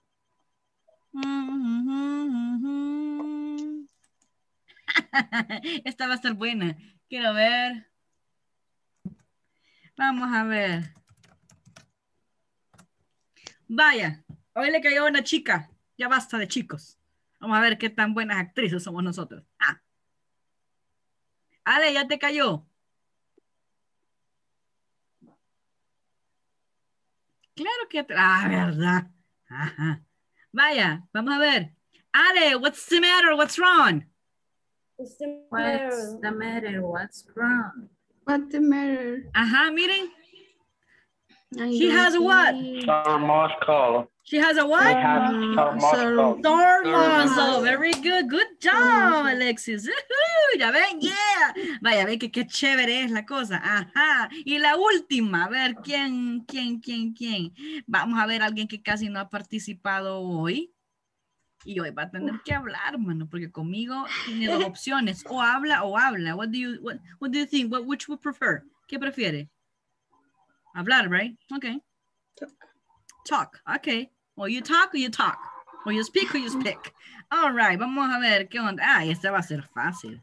Esta va a estar buena. Quiero ver. Vamos a ver. Vaya, hoy le cayó una chica. Ya basta de chicos. Vamos a ver qué tan buenas actrices somos nosotros. Ale, ya te cayó. Claro que te... verdad. Ajá. Vaya, vamos a ver. Ale, what's the matter? What's wrong? What's the matter? What's wrong? What's the matter? Ajá, miren. She has a what? She has a what? Storm muscle. Very good. Good job, Alexis. Ya ven, yeah. Vaya, ven que qué chévere es la cosa. Ajá. Y la última, a ver, ¿quién? Vamos a ver a alguien que casi no ha participado hoy. Y hoy va a tener que hablar, mano, porque conmigo tiene dos opciones. O habla o habla. What do you think? Which would prefer? ¿Qué prefiere? Hablar, right? Okay. Talk. Okay. O you talk or you talk. O you speak or you speak. All right. Vamos a ver qué onda. Esta va a ser fácil.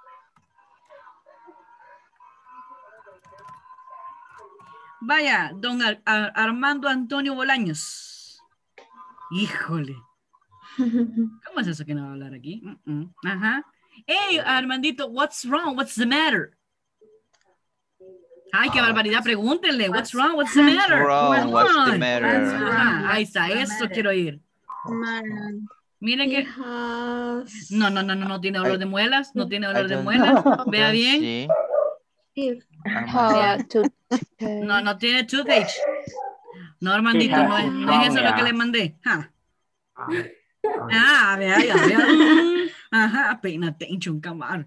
Vaya, don Armando Antonio Bolaños. Híjole. ¿Cómo es eso que no va a hablar aquí? Ajá. Hey, Armandito, what's wrong? What's the matter? Ay, qué barbaridad, pregúntenle. What's wrong? What's the matter? What's the matter? Ajá, ahí está, eso quiero oír. Miren que... No tiene olor de muelas. No tiene olor de muelas. Vea bien. No tiene toothache. No, Armandito, no es eso lo que le mandé. Vea. Ajá, peínate, un camar.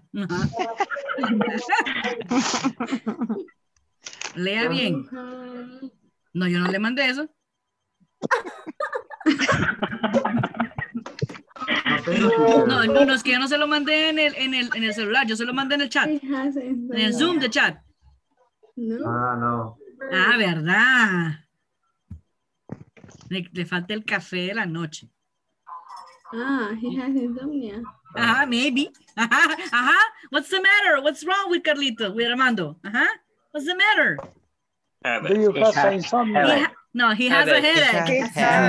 Lea bien. No, yo no le mandé eso. No, es que yo no se lo mandé en el celular, yo se lo mandé en el chat. En el Zoom de chat. No. ¿Verdad? Le falta el café de la noche. He has insomnia. Maybe. Ajá. What's the matter? What's wrong with Carlitos? With Armando? What's the matter? Do you have insomnia? He has a headache.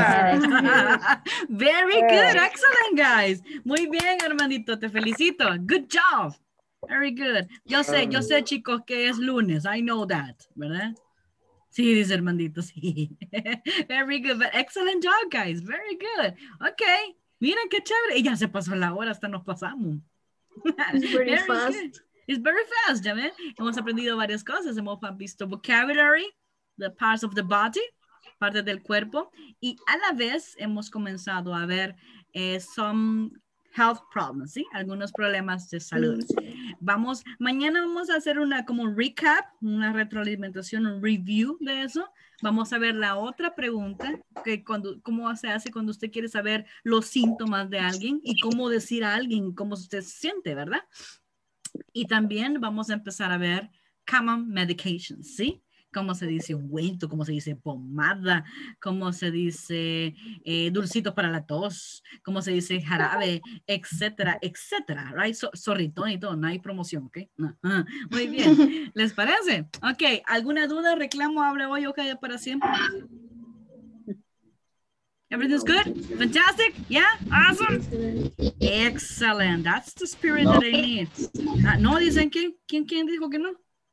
Very good. Excellent, guys. Muy bien, Armandito. Te felicito. Good job. Very good. Yo sé, chicos, que es lunes. I know that, ¿verdad? Sí, dice Armandito, sí. Very good. But excellent job, guys. Very good. Okay. Miren qué chévere. Y ya se pasó la hora, hasta nos pasamos. It's very fast. Good. It's very fast, ¿ya ven? Hemos aprendido varias cosas. Hemos visto vocabulary, the parts of the body, partes del cuerpo. Y a la vez hemos comenzado a ver some health problems, ¿sí? Algunos problemas de salud. Mañana vamos a hacer como un recap, una retroalimentación, un review de eso. Vamos a ver la otra pregunta, cómo se hace cuando usted quiere saber los síntomas de alguien y cómo decir a alguien cómo usted se siente, ¿verdad? Y también vamos a empezar a ver common medications, ¿sí? Cómo se dice ungüento, cómo se dice pomada, cómo se dice dulcitos para la tos, cómo se dice jarabe, etcétera, etcétera, right? Zorritón y todo, no hay promoción, ¿ok? Muy bien, ¿les parece? Ok, ¿alguna duda, reclamo, hable hoy o calla para siempre? Everything's good? Fantastic? Yeah? Awesome? Excellent. That's the spirit that I need. ¿No dicen que? ¿Quién dijo que no?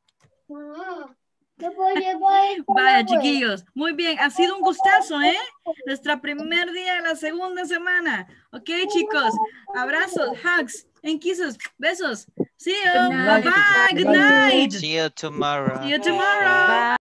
Vaya, chiquillos. Muy bien. Ha sido un gustazo, ¿eh? Nuestro primer día de la segunda semana. Ok, chicos. Abrazos, hugs, and kisses. Besos. See you. Bye-bye. Good night. See you tomorrow. See you tomorrow. Bye.